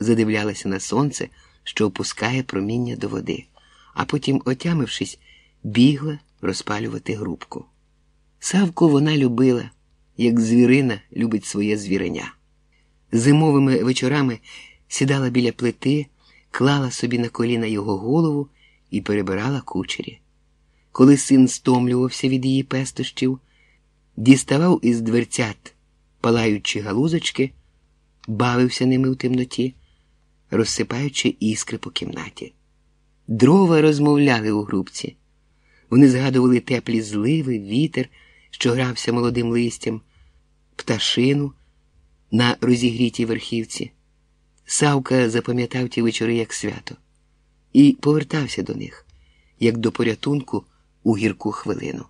задивлялася на сонце, що опускає проміння до води, а потім, отямившись, бігла розпалювати грубку. Савку вона любила, як звірина любить своє звіреня. Зимовими вечорами сідала біля плити, клала собі на коліна його голову і перебирала кучері. Коли син стомлювався від її пестощів, діставав із дверцят палаючі галузочки, бавився ними в темноті, розсипаючи іскри по кімнаті. Дрова розмовляли у грубці. Вони згадували теплі зливи, вітер, що грався молодим листям, пташину на розігрітій верхівці. Савка запам'ятав ті вечори як свято і повертався до них, як до порятунку у гірку хвилину.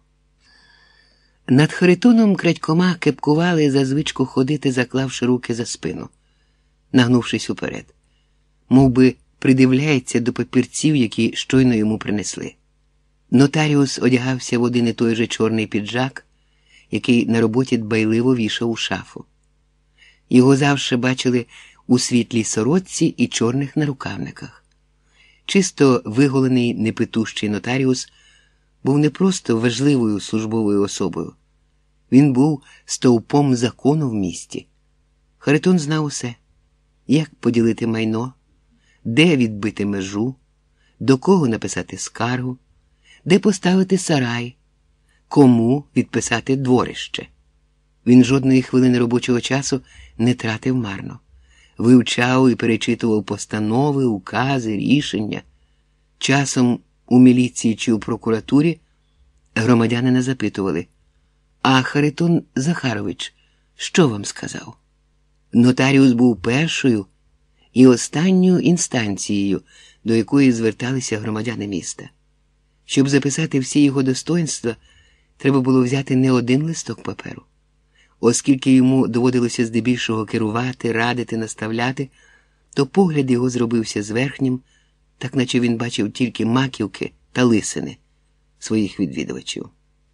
Над Харитоном крадькома кепкували за звичку ходити, заклавши руки за спину, нагнувшись уперед, мов би придивляється до папірців, які щойно йому принесли. Нотаріус одягався в один і той же чорний піджак, який на роботі дбайливо вішав у шафу. Його завжди бачили у світлій сорочці і чорних нарукавниках. Чисто виголений непитущий нотаріус був не просто важливою службовою особою. Він був стовпом закону в місті. Харитон знав усе. Як поділити майно, де відбити межу, до кого написати скаргу, де поставити сарай, кому відписати дворище. Він жодної хвилини робочого часу не тратив марно. Вивчав і перечитував постанови, укази, рішення. Часом у міліції чи у прокуратурі громадянина запитували: «А Харитон Захарович, що вам сказав?» Нотаріус був першою і останньою інстанцією, до якої зверталися громадяни міста. Щоб записати всі його достоинства, треба було взяти не один листок паперу. Оскільки йому доводилося здебільшого керувати, радити, наставляти, то погляд його зробився зверхнім, так наче він бачив тільки маківки та лисини своїх відвідувачів.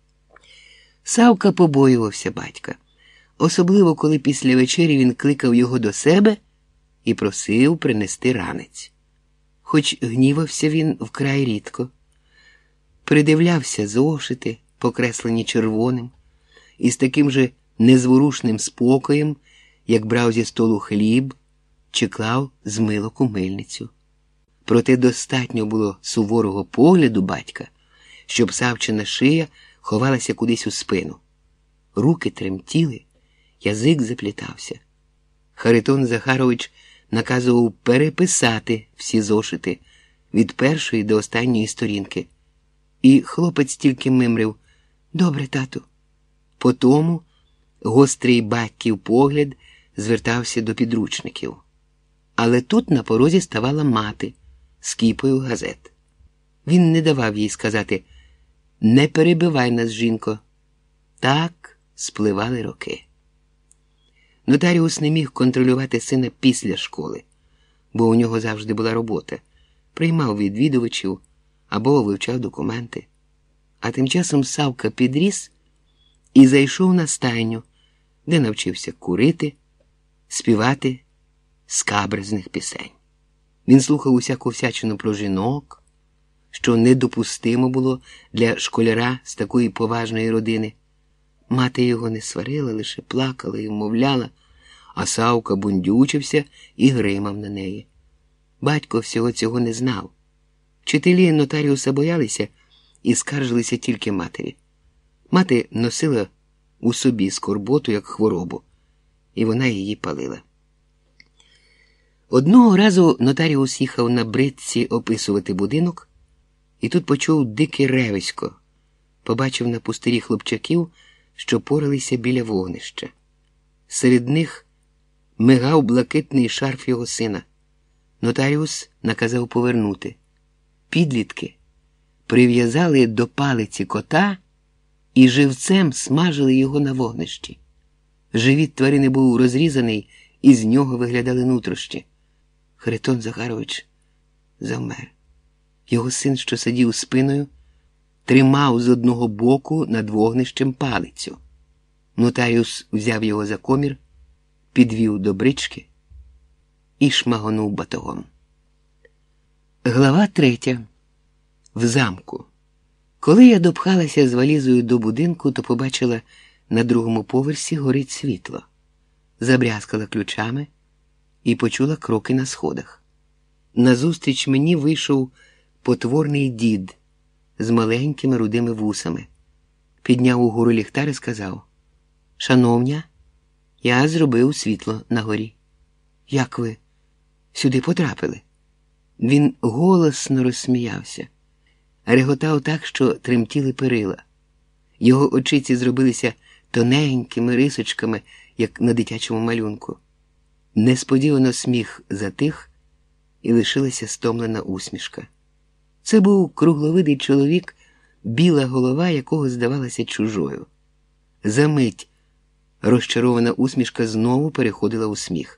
Савка побоювався батька, особливо коли після вечері він кликав його до себе і просив принести ранець. Хоч гнівався він вкрай рідко, придивлявся зошити, покреслені червоним, і з таким же незворушним спокоєм, як брав зі столу хліб чи клав змилок у мильницю. Проте достатньо було суворого погляду батька, щоб Савчина шия ховалася кудись у спину. Руки тремтіли, язик заплітався. Харитон Захарович наказував переписати всі зошити від першої до останньої сторінки. І хлопець тільки мимрив: «Добре, тату». Потому гострий батьків погляд звертався до підручників. Але тут на порозі ставала мати з кіпою газет. Він не давав їй сказати: «Не перебивай нас, жінко». Так спливали роки. Нотаріус не міг контролювати сина після школи, бо у нього завжди була робота. Приймав відвідувачів або вивчав документи. А тим часом Савка підріс і зайшов на стайню, де навчився курити, співати скабрезних пісень. Він слухав усяку всячину про жінок, що недопустимо було для школяра з такої поважної родини. Мати його не сварила, лише плакала і вмовляла, а Савка бундючився і гримав на неї. Батько всього цього не знав. Вчителі нотаріуса боялися і скаржилися тільки матері. Мати носила у собі скорботу, як хворобу, і вона її палила. Одного разу нотаріус їхав на бричці описувати будинок, і тут почув дике ревисько, побачив на пустирі хлопчаків, що поралися біля вогнища. Серед них мигав блакитний шарф його сина. Нотаріус наказав повернути. Підлітки прив'язали до палиці кота і живцем смажили його на вогнищі. Живіт тварини був розрізаний, і з нього виглядали нутрощі. Харитон Захарович завмер. Його син, що сидів спиною, тримав з одного боку над вогнищем палицю. Нотаріус взяв його за комір, підвів до брички і шмагонув батогом. Глава 3. В замку. Коли я допхалася з валізою до будинку, то побачила, на другому поверсі горить світло. Забрязкала ключами і почула кроки на сходах. Назустріч мені вийшов потворний дід з маленькими рудими вусами. Підняв угору ліхтар і сказав: «Шановня, я зробив світло на горі». «Як ви сюди потрапили?» Він голосно розсміявся. Реготав так, що тремтіли перила. Його очиці зробилися тоненькими рисочками, як на дитячому малюнку. Несподівано сміх затих, і лишилася стомлена усмішка. Це був кругловидий чоловік, біла голова якого здавалася чужою. Замить розчарована усмішка знову переходила у сміх.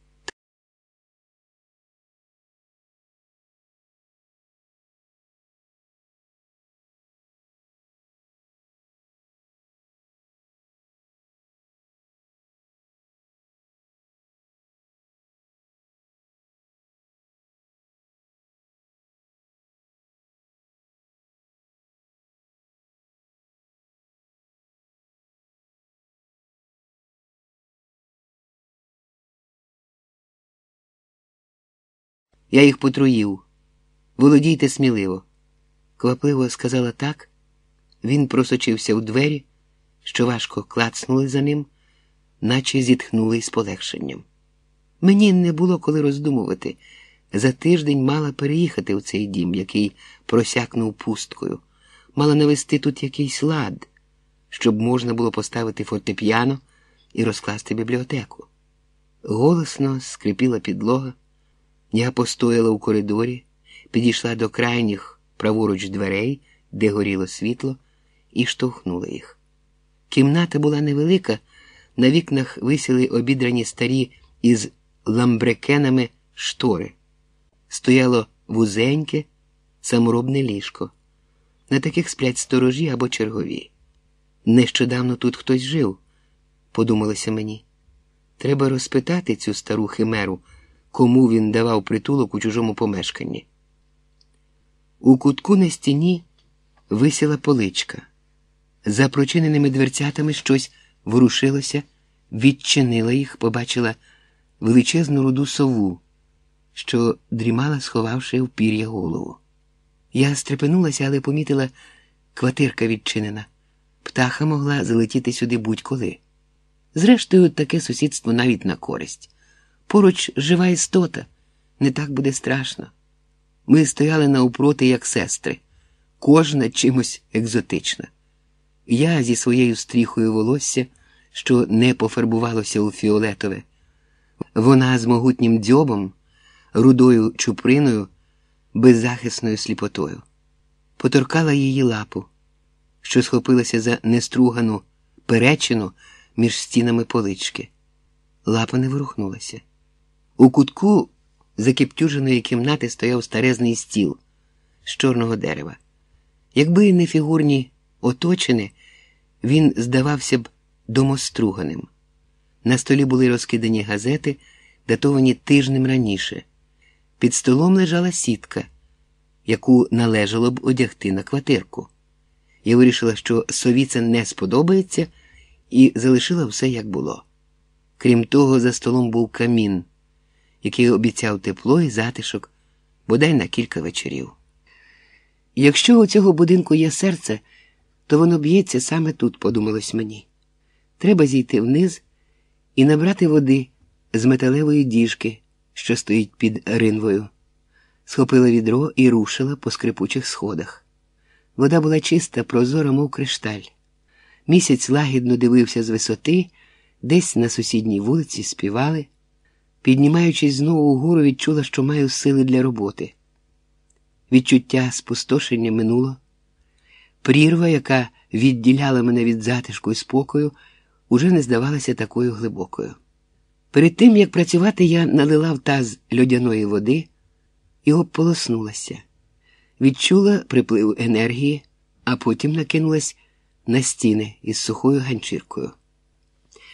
«Я їх потруїв. Володійте сміливо», – квапливо сказала так. Він просочився у двері, що важко клацнули за ним, наче зітхнули із полегшенням. Мені не було коли роздумувати. За тиждень мала переїхати в цей дім, який просякнув пусткою. Мала навести тут якийсь лад, щоб можна було поставити фортепіано і розкласти бібліотеку. Голосно скрипіла підлога. Я постояла у коридорі, підійшла до крайніх праворуч дверей, де горіло світло, і штовхнула їх. Кімната була невелика, на вікнах висіли обідрані старі із ламбрекенами штори. Стояло вузеньке, саморобне ліжко. На таких сплять сторожі або чергові. Нещодавно тут хтось жив, подумалося мені. Треба розпитати цю стару химеру, кому він давав притулок у чужому помешканні. У кутку на стіні висіла поличка. За прочиненими дверцятами щось ворушилося, відчинила їх, побачила величезну руду сову, що дрімала, сховавши в пір'я голову. Я стрепенулася, але помітила, квартирка відчинена. Птаха могла залетіти сюди будь-коли. Зрештою, таке сусідство навіть на користь. Поруч жива істота, не так буде страшно. Ми стояли навпроти, як сестри, кожна чимось екзотична. Я зі своєю стріхою волосся, що не пофарбувалося у фіолетове. Вона з могутнім дзьобом, рудою чуприною, беззахисною сліпотою. Поторкала її лапу, що схопилася за нестругану перечину між стінами полички. Лапа не ворухнулася. У кутку закіптюженої кімнати стояв старезний стіл з чорного дерева. Якби не фігурні оточини, він здавався б домоструганим. На столі були розкидані газети, датовані тижнем раніше. Під столом лежала сітка, яку належало б одягти на квартирку. Я вирішила, що сові це не сподобається, і залишила все, як було. Крім того, за столом був камін, який обіцяв тепло і затишок, бодай на кілька вечорів. Якщо у цього будинку є серце, то воно б'ється саме тут, подумалось мені. Треба зійти вниз і набрати води з металевої діжки, що стоїть під ринвою. Схопила відро і рушила по скрипучих сходах. Вода була чиста, прозора, мов кришталь. Місяць лагідно дивився з висоти, десь на сусідній вулиці співали. Піднімаючись знову угору, відчула, що маю сили для роботи. Відчуття спустошення минуло. Прірва, яка відділяла мене від затишку і спокою, уже не здавалася такою глибокою. Перед тим, як працювати, я налила в таз льодяної води і обполоснулася. Відчула приплив енергії, а потім накинулась на стіни із сухою ганчіркою.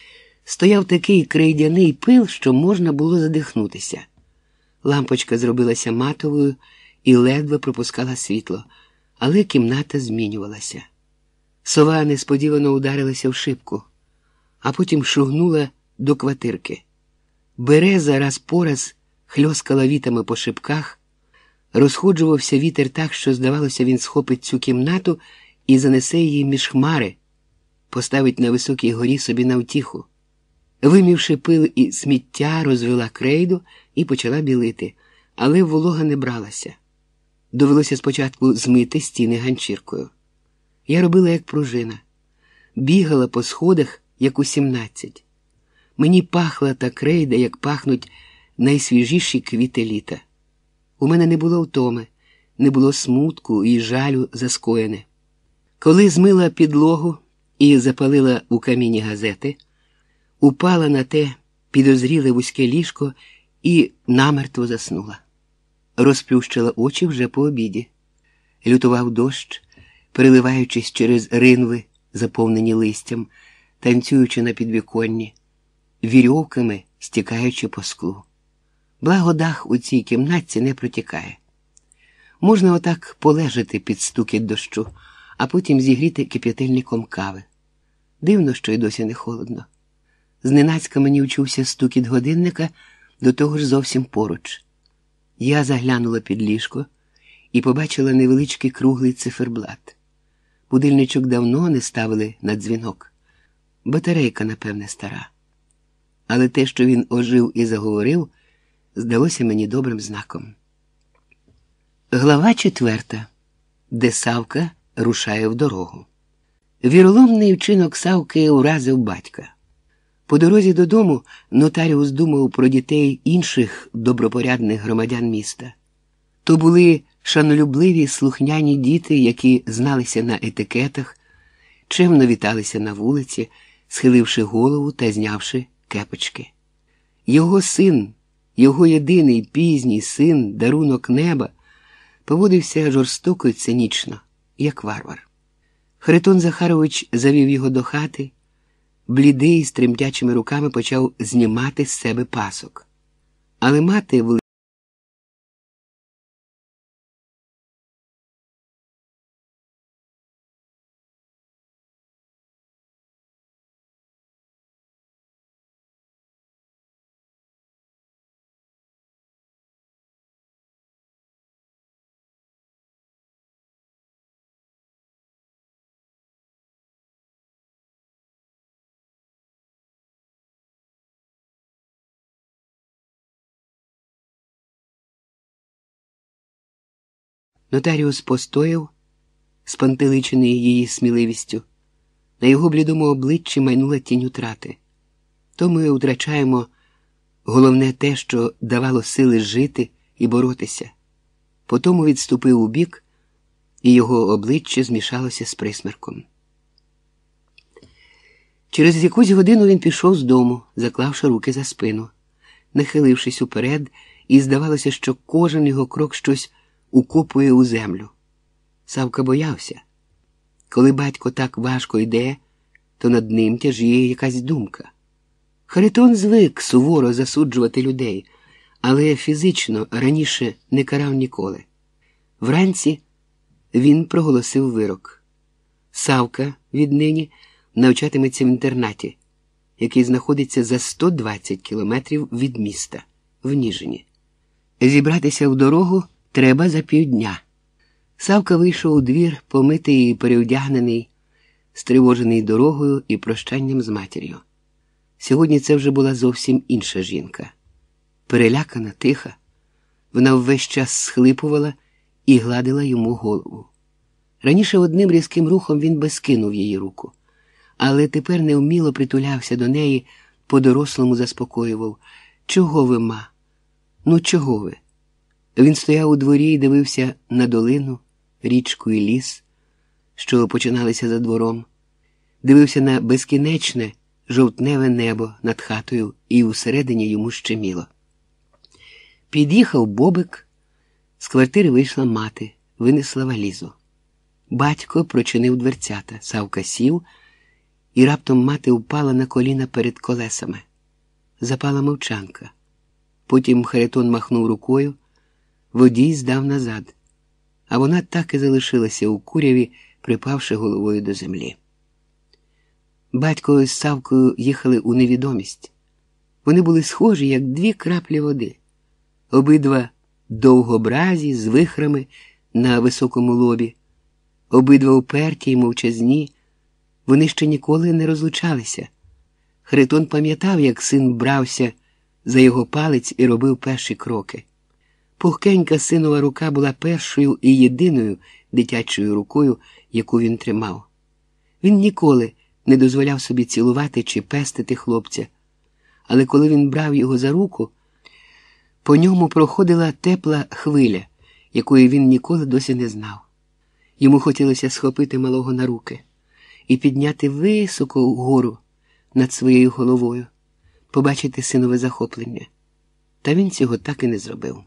Стояв такий крейдяний пил, що можна було задихнутися. Лампочка зробилася матовою і ледве пропускала світло, але кімната змінювалася. Сова несподівано ударилася в шибку, а потім шугнула до квартирки. Береза раз по раз хльоскала вітами по шибках, розходжувався вітер так, що, здавалося, він схопить цю кімнату і занесе її між хмари, поставить на високій горі собі на втіху. Вимівши пил і сміття, розвела крейду і почала білити, але волога не бралася. Довелося спочатку змити стіни ганчіркою. Я робила як пружина. Бігала по сходах, як у 17. Мені пахла та крейда, як пахнуть найсвіжіші квіти літа. У мене не було втоми, не було смутку і жалю за скоєне. Коли змила підлогу і запалила у каміні газети, упала на те підозріле вузьке ліжко і намертво заснула. Розплющила очі вже по обіді. Лютував дощ, переливаючись через ринви, заповнені листям, танцюючи на підвіконні, вірьовками стікаючи по склу. Благо дах у цій кімнатці не протікає. Можна отак полежати під стукіт дощу, а потім зігріти кип'ятильником кави. Дивно, що й досі не холодно. Зненацька мені вчувся стукіт годинника, до того ж зовсім поруч. Я заглянула під ліжко і побачила невеличкий круглий циферблат. Будильничок давно не ставили на дзвінок. Батарейка, напевне, стара. Але те, що він ожив і заговорив, здалося мені добрим знаком. Глава 4, де Савка рушає в дорогу. Віроломний вчинок Савки уразив батька. По дорозі додому нотаріус думав про дітей інших добропорядних громадян міста. То були шанолюбливі слухняні діти, які зналися на етикетах, чемно віталися на вулиці, схиливши голову та знявши кепочки. Його син, його єдиний пізній син, дарунок неба, поводився жорстоко й цинічно, як варвар. Харитон Захарович завів його до хати, блідий, з тремтячими руками почав знімати з себе пасок. Але мати Нотаріус постояв, спантеличений її сміливістю. На його блідому обличчі майнула тінь утрати. То ми втрачаємо головне те, що давало сили жити і боротися. Потому відступив убік, і його обличчя змішалося з присмерком. Через якусь годину він пішов з дому, заклавши руки за спину, нахилившись уперед, і здавалося, що кожен його крок щось укопує у землю. Савка боявся. Коли батько так важко йде, то над ним тяжіє якась думка. Харитон звик суворо засуджувати людей, але фізично раніше не карав ніколи. Вранці він проголосив вирок. Савка віднині навчатиметься в інтернаті, який знаходиться за 120 кілометрів від міста, в Ніжині. Зібратися в дорогу треба за півдня. Савка вийшов у двір, помитий і переодягнений, стривожений дорогою і прощанням з матір'ю. Сьогодні це вже була зовсім інша жінка. Перелякана, тиха, вона ввесь час схлипувала і гладила йому голову. Раніше одним різким рухом він би скинув її руку, але тепер невміло притулявся до неї, по-дорослому заспокоював. «Чого ви, ма? Ну чого ви?» Він стояв у дворі і дивився на долину, річку і ліс, що починалися за двором. Дивився на безкінечне, жовтневе небо над хатою, і усередині йому щеміло. Під'їхав Бобик, з квартири вийшла мати, винесла валізу. Батько прочинив дверцята, Савка сів і раптом мати впала на коліна перед колесами. Запала мовчанка. Потім Харитон махнув рукою, водій здав назад, а вона так і залишилася у куряві, припавши головою до землі. Батько з Савкою їхали у невідомість. Вони були схожі, як дві краплі води. Обидва довгобразі, з вихрами на високому лобі. Обидва уперті й мовчазні. Вони ще ніколи не розлучалися. Харитон пам'ятав, як син брався за його палець і робив перші кроки. Пухкенька синова рука була першою і єдиною дитячою рукою, яку він тримав. Він ніколи не дозволяв собі цілувати чи пестити хлопця, але коли він брав його за руку, по ньому проходила тепла хвиля, якої він ніколи досі не знав. Йому хотілося схопити малого на руки і підняти високо вгору над своєю головою, побачити синове захоплення. Та він цього так і не зробив.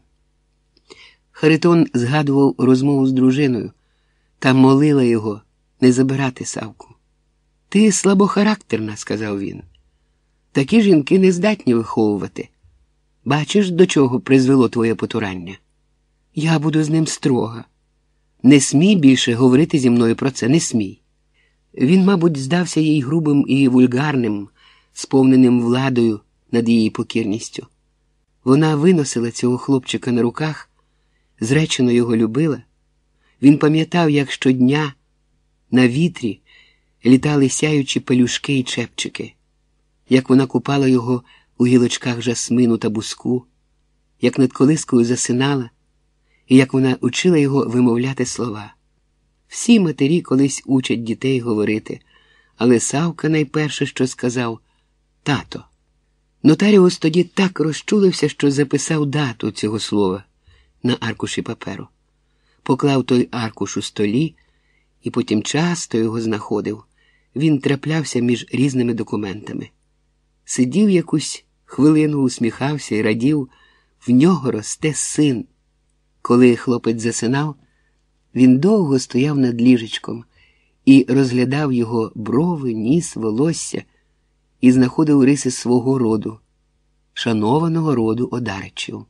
Харитон згадував розмову з дружиною та молила його не забирати Савку. «Ти слабохарактерна», – сказав він. «Такі жінки не здатні виховувати. Бачиш, до чого призвело твоє потурання? Я буду з ним строга. Не смій більше говорити зі мною про це, не смій». Він, мабуть, здався їй грубим і вульгарним, сповненим владою над її покірністю. Вона виносила цього хлопчика на руках, зречено його любила. Він пам'ятав, як щодня на вітрі літали сяючі пелюшки і чепчики, як вона купала його у гілочках жасмину та буску, як над колискою засинала, і як вона учила його вимовляти слова. Всі матері колись учать дітей говорити, але Савка найперше, що сказав – «тато». Нотаріус тоді так розчулився, що записав дату цього слова на аркуші паперу. Поклав той аркуш у столі і потім часто його знаходив. Він траплявся між різними документами. Сидів якусь хвилину, усміхався і радів, в нього росте син. Коли хлопець засинав, він довго стояв над ліжечком і розглядав його брови, ніс, волосся і знаходив риси свого роду, шанованого роду Одаричів.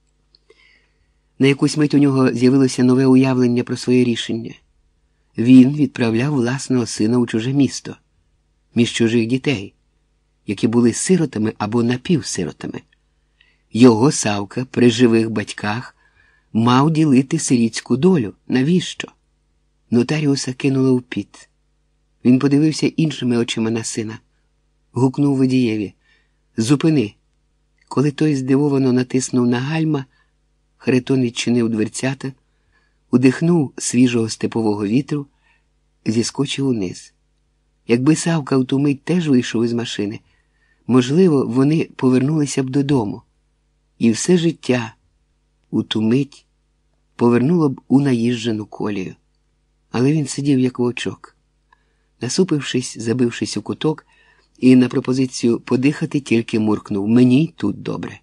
На якусь мить у нього з'явилося нове уявлення про своє рішення. Він відправляв власного сина у чуже місто, між чужих дітей, які були сиротами або напівсиротами. Його Савка при живих батьках мав ділити сирітську долю. Навіщо? Нотаріуса кинуло в піт. Він подивився іншими очима на сина. Гукнув водієві: «Зупини!» Коли той здивовано натиснув на гальма, Харитон відчинив дверцята, удихнув свіжого степового вітру, зіскочив униз. Якби Савка в ту мить теж вийшов із машини, можливо, вони повернулися б додому. І все життя у ту мить повернуло б у наїжджену колію. Але він сидів як вовчок, насупившись, забившись у куток, і на пропозицію подихати тільки муркнув: «Мені тут добре».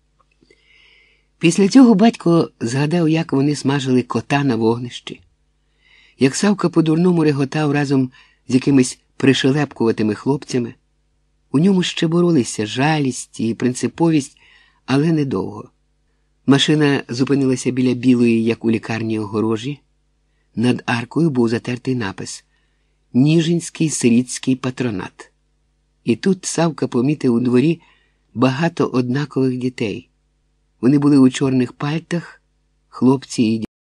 Після цього батько згадав, як вони смажили кота на вогнищі, як Савка по-дурному реготав разом з якимись пришелепкуватими хлопцями. У ньому ще боролися жалість і принциповість, але недовго. Машина зупинилася біля білої, як у лікарні, огорожі. Над аркою був затертий напис «Ніжинський сирітський патронат». І тут Савка помітив у дворі багато однакових дітей. Вони були у чорних пальтах, хлопці і дівчата.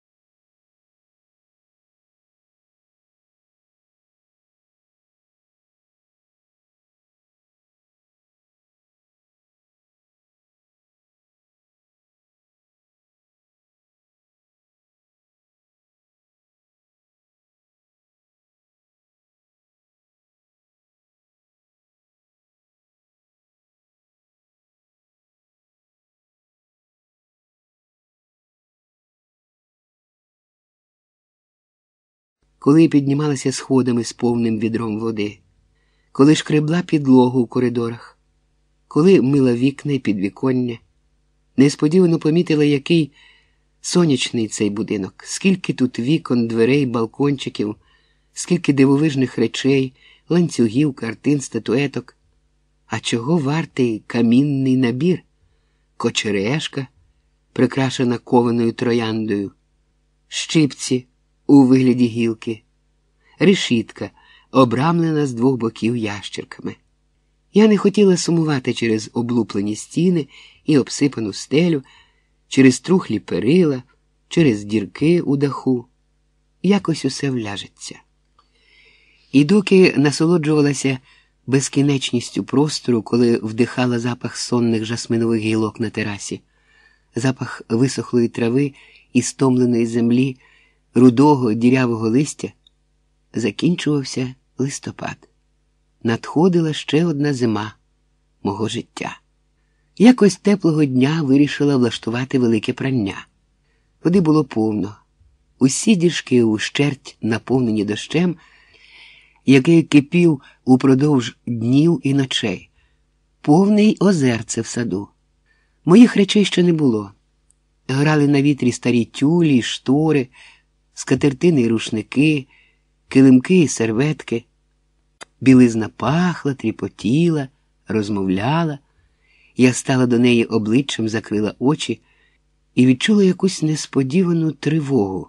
Коли піднімалася сходами з повним відром води, коли шкребла підлогу в коридорах, коли мила вікна й підвіконня, несподівано помітила, який сонячний цей будинок, скільки тут вікон, дверей, балкончиків, скільки дивовижних речей, ланцюгів, картин, статуеток. А чого вартий камінний набір? Кочережка, прикрашена кованою трояндою, щипці у вигляді гілки, решітка, обрамлена з двох боків ящерками. Я не хотіла сумувати через облуплені стіни і обсипану стелю, через трухлі перила, через дірки у даху. Якось усе вляжеться. І доки насолоджувалася безкінечністю простору, коли вдихала запах сонних жасминових гілок на терасі, запах висохлої трави і стомленої землі, рудого дірявого листя, закінчувався листопад. Надходила ще одна зима мого життя. Якось теплого дня вирішила влаштувати велике прання. Води було повно. Усі діжки ущерть наповнені дощем, який кипів упродовж днів і ночей. Повне й озерце в саду. Моїх речей ще не було. Грали на вітрі старі тюлі, штори, скатертини й рушники, килимки і серветки. Білизна пахла, тріпотіла, розмовляла. Я стала до неї обличчям, закрила очі і відчула якусь несподівану тривогу,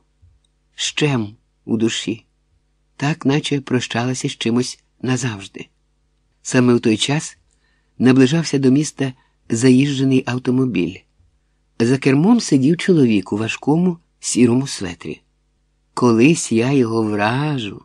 щем у душі, так наче прощалася з чимось назавжди. Саме в той час наближався до міста заїжджений автомобіль. За кермом сидів чоловік у важкому сірому светрі. Колись я його вражу,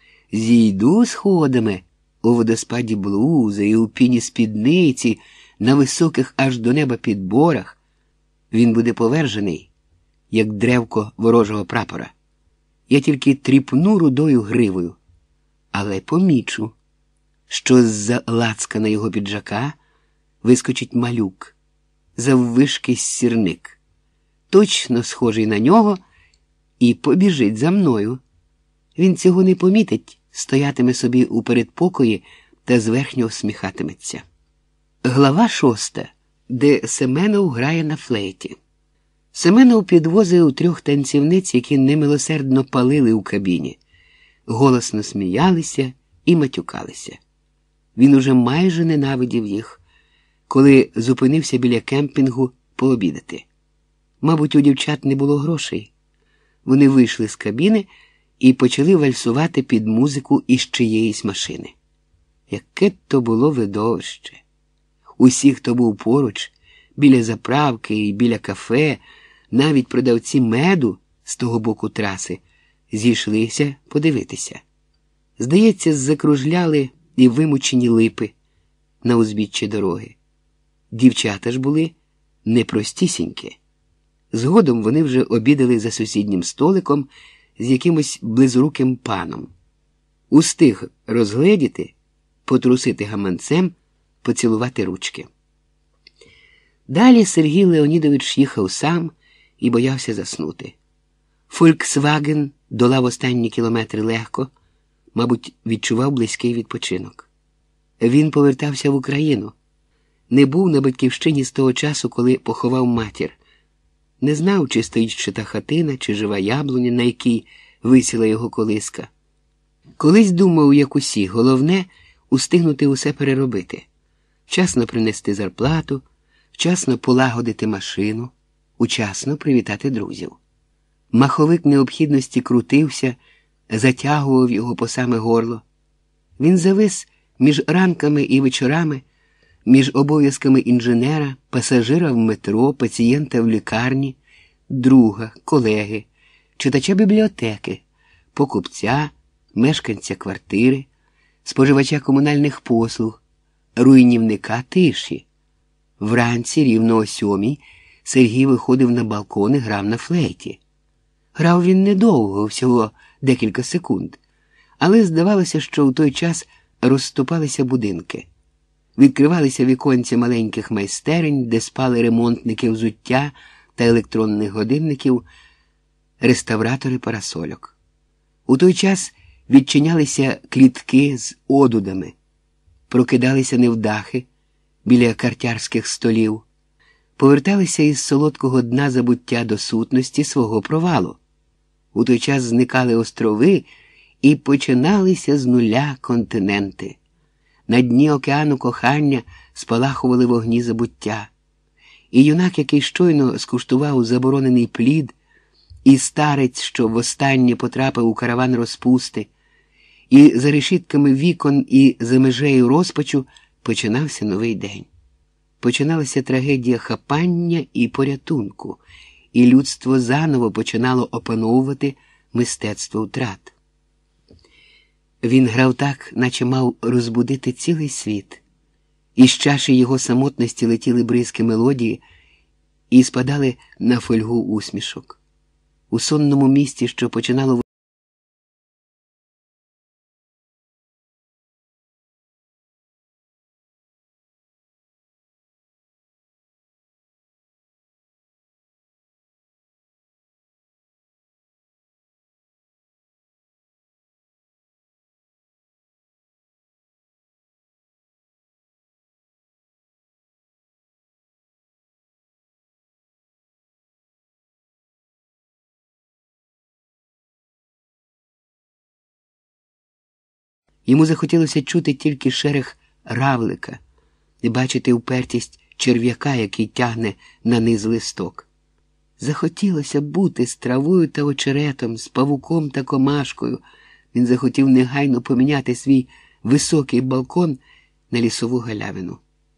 зійду сходами у водоспаді блузи і у піні спідниці, на високих аж до неба підборах, він буде повержений, як древко ворожого прапора. Я тільки тріпну рудою гривою, але помічу, що з-за лацкана його піджака вискочить малюк, заввишки сірник, точно схожий на нього, і побіжить за мною. Він цього не помітить, стоятиме собі у передпокої та зверхньо всміхатиметься. Глава 6, де Семенов грає на флейті. Семенов підвозив 3 танцівниць, які немилосердно палили у кабіні, голосно сміялися і матюкалися. Він уже майже ненавидів їх, коли зупинився біля кемпінгу пообідати. Мабуть, у дівчат не було грошей. Вони вийшли з кабіни і почали вальсувати під музику із чиєїсь машини. Яке то було видовище! Усі, хто був поруч, біля заправки і біля кафе, навіть продавці меду з того боку траси, зійшлися подивитися. Здається, закружляли і вимучені липи на узбіччі дороги. Дівчата ж були непростісінькі. Згодом вони вже обідали за сусіднім столиком з якимось близоруким паном. Устиг розгледіти, потрусити гаманцем, поцілувати ручки. Далі Сергій Леонідович їхав сам і боявся заснути. «Фольксваген» долав останні кілометри легко, мабуть, відчував близький відпочинок. Він повертався в Україну. Не був на батьківщині з того часу, коли поховав матір. Не знав, чи стоїть ще та хатина, чи жива яблуня, на якій висіла його колиска. Колись думав, як усі, головне – устигнути усе переробити. Вчасно принести зарплату, вчасно полагодити машину, учасно привітати друзів. Маховик необхідності крутився, затягував його по саме горло. Він завис між ранками і вечорами, між обов'язками інженера, пасажира в метро, пацієнта в лікарні, друга, колеги, читача бібліотеки, покупця, мешканця квартири, споживача комунальних послуг, руйнівника тиші. Вранці рівно о 7 Сергій виходив на балкон і грав на флейті. Грав він недовго, всього декілька секунд, але здавалося, що в той час розступалися будинки. Відкривалися віконці маленьких майстерень, де спали ремонтники взуття та електронних годинників, реставратори парасольок. У той час відчинялися клітки з одудами, прокидалися невдахи біля картярських столів, поверталися із солодкого дна забуття до сутності свого провалу. У той час зникали острови і починалися з нуля континенти. На дні океану кохання спалахували вогні забуття. І юнак, який щойно скуштував заборонений плід, і старець, що востаннє потрапив у караван розпусти, і за решітками вікон і за межею розпачу починався новий день. Починалася трагедія хапання і порятунку, і людство заново починало опановувати мистецтво втрат. Він грав так, наче мав розбудити цілий світ. Із чаші його самотності летіли бризки мелодії і спадали на фольгу усмішок. У сонному місті, що починало йому захотілося чути тільки шерех равлика і бачити упертість черв'яка, який тягне на низ листок. Захотілося бути з травою та очеретом, з павуком та комашкою. Він захотів негайно поміняти свій високий балкон на лісову галявину.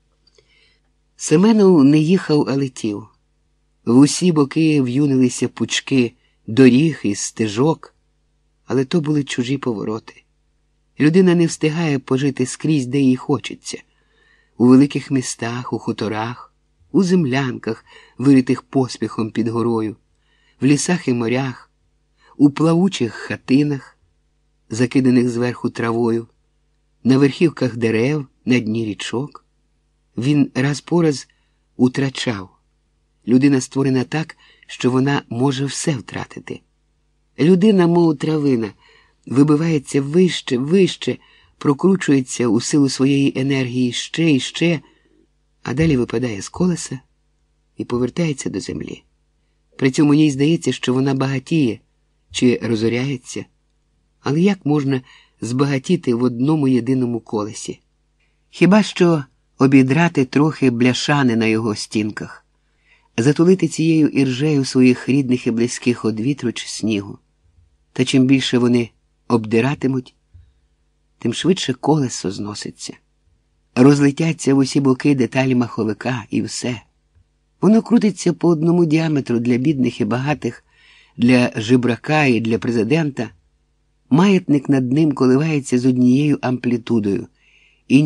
Семенов не їхав, а летів. В усі боки в'юнилися пучки доріг і стежок, але то були чужі повороти. Людина не встигає пожити скрізь, де їй хочеться. У великих містах, у хуторах, у землянках, виритих поспіхом під горою, в лісах і морях, у плавучих хатинах, закиданих зверху травою, на верхівках дерев, на дні річок. Він раз по раз утрачав. Людина створена так, що вона може все втратити. Людина, мов травина, вибивається вище, вище, прокручується у силу своєї енергії ще і ще, а далі випадає з колеса і повертається до землі. При цьому їй здається, що вона багатіє чи розоряється. Але як можна збагатіти в одному єдиному колесі? Хіба що обідрати трохи бляшани на його стінках, затулити цією іржею своїх рідних і близьких од вітру чи снігу. Та чим більше вони обдиратимуть, тим швидше колесо зноситься. Розлетяться в усі боки деталі маховика і все. Воно крутиться по одному діаметру для бідних і багатих, для жебрака і для президента. Маятник над ним коливається з однією амплітудою, і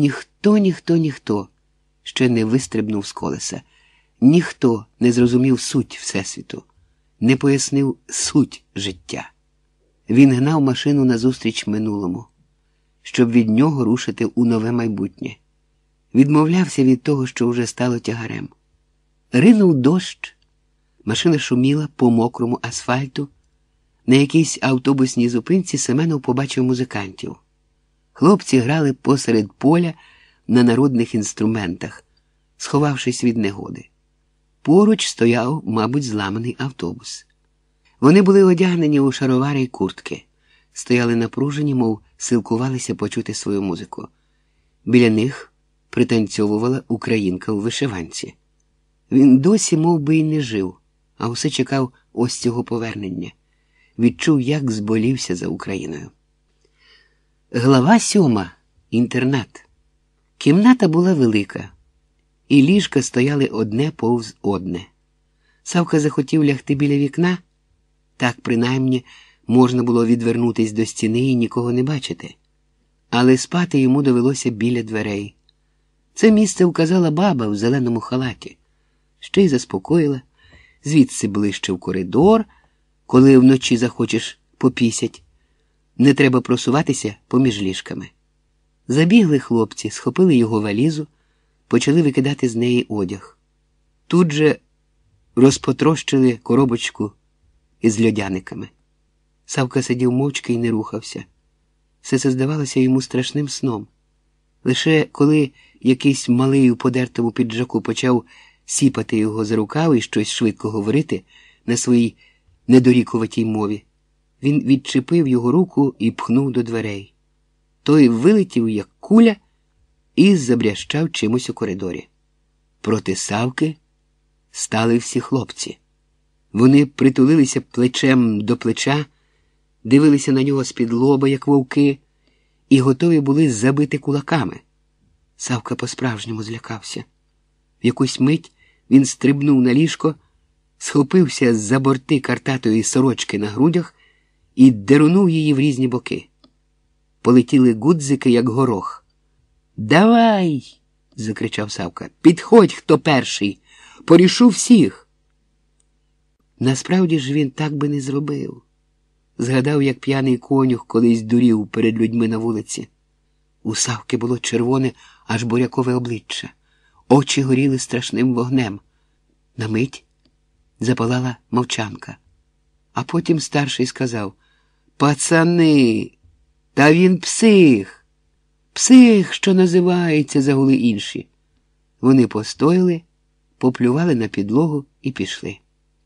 ніхто ще не вистрибнув з колеса. Ніхто не зрозумів суть Всесвіту, не пояснив суть життя. Він гнав машину назустріч минулому, щоб від нього рушити у нове майбутнє. Відмовлявся від того, що вже стало тягарем. Ринув дощ, машина шуміла по мокрому асфальту. На якійсь автобусній зупинці Семенов побачив музикантів. Хлопці грали посеред поля на народних інструментах, сховавшись від негоди. Поруч стояв, мабуть, зламаний автобус. Вони були одягнені у шаровари й куртки, стояли напружені, мов силкувалися почути свою музику. Біля них пританцьовувала українка у вишиванці. Він досі мов би, й не жив, а усе чекав ось цього повернення. Відчув, як зболівся за Україною. Глава 7. Інтернат. Кімната була велика, і ліжка стояли одне повз одне. Савка захотів лягти біля вікна, так принаймні можна було відвернутись до стіни і нікого не бачити. Але спати йому довелося біля дверей. Це місце вказала баба в зеленому халаті. Ще й заспокоїла, звідси ближче в коридор, коли вночі захочеш попісять. Не треба просуватися поміж ліжками. Забігли хлопці, схопили його валізу, почали викидати з неї одяг. Тут же розпотрощили коробочку із льодяниками. Савка сидів мовчки і не рухався. Все це здавалося йому страшним сном. Лише коли якийсь малий у подертому піджаку почав сіпати його за рукав і щось швидко говорити на своїй недорікуватій мові, він Він відчепив його руку і пхнув до дверей. Той вилетів, як куля, і забрящав чимось у коридорі. Проти Савки стали всі хлопці. Вони притулилися плечем до плеча, дивилися на нього з-під лоба, як вовки, і готові були забити кулаками. Савка по-справжньому злякався. В якусь мить він стрибнув на ліжко, схопився з-за борти картатої сорочки на грудях і дерунув її в різні боки. Полетіли гудзики, як горох. «Давай!» – закричав Савка. «Підходь, хто перший! Порішу всіх!» Насправді ж він так би не зробив. Згадав, як п'яний конюх колись дурів перед людьми на вулиці. У Савки було червоне, аж бурякове обличчя. Очі горіли страшним вогнем. На мить запалала мовчанка. А потім старший сказав: «Пацани, та він псих! Псих, що називається!» – загули інші. Вони постояли, поплювали на підлогу і пішли.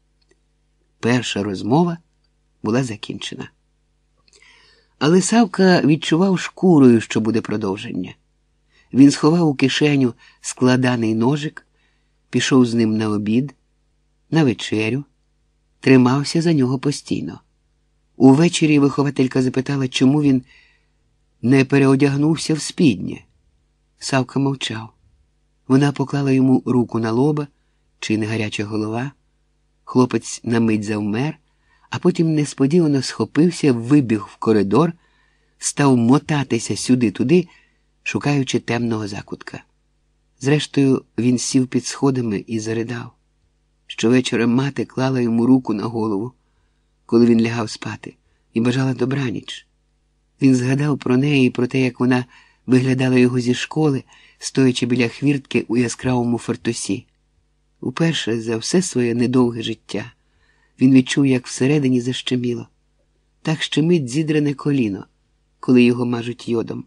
Перша розмова була закінчена. Але Савка відчував шкурою, що буде продовження. Він сховав у кишеню складаний ножик, пішов з ним на обід, на вечерю, тримався за нього постійно. Увечері вихователька запитала, чому він не переодягнувся в спіднє. Савка мовчав. Вона поклала йому руку на лоба, чи не гаряча голова. Хлопець на мить завмер, а потім несподівано схопився, вибіг в коридор, став мотатися сюди-туди, шукаючи темного закутка. Зрештою, він сів під сходами і заридав. Щовечора мати клала йому руку на голову, коли він лягав спати, і бажала добраніч. Він згадав про неї і про те, як вона виглядала його зі школи, стоячи біля хвіртки у яскравому фартусі. Уперше за все своє недовге життя він відчув, як всередині защеміло. Так щемить зідрене коліно, коли його мажуть йодом.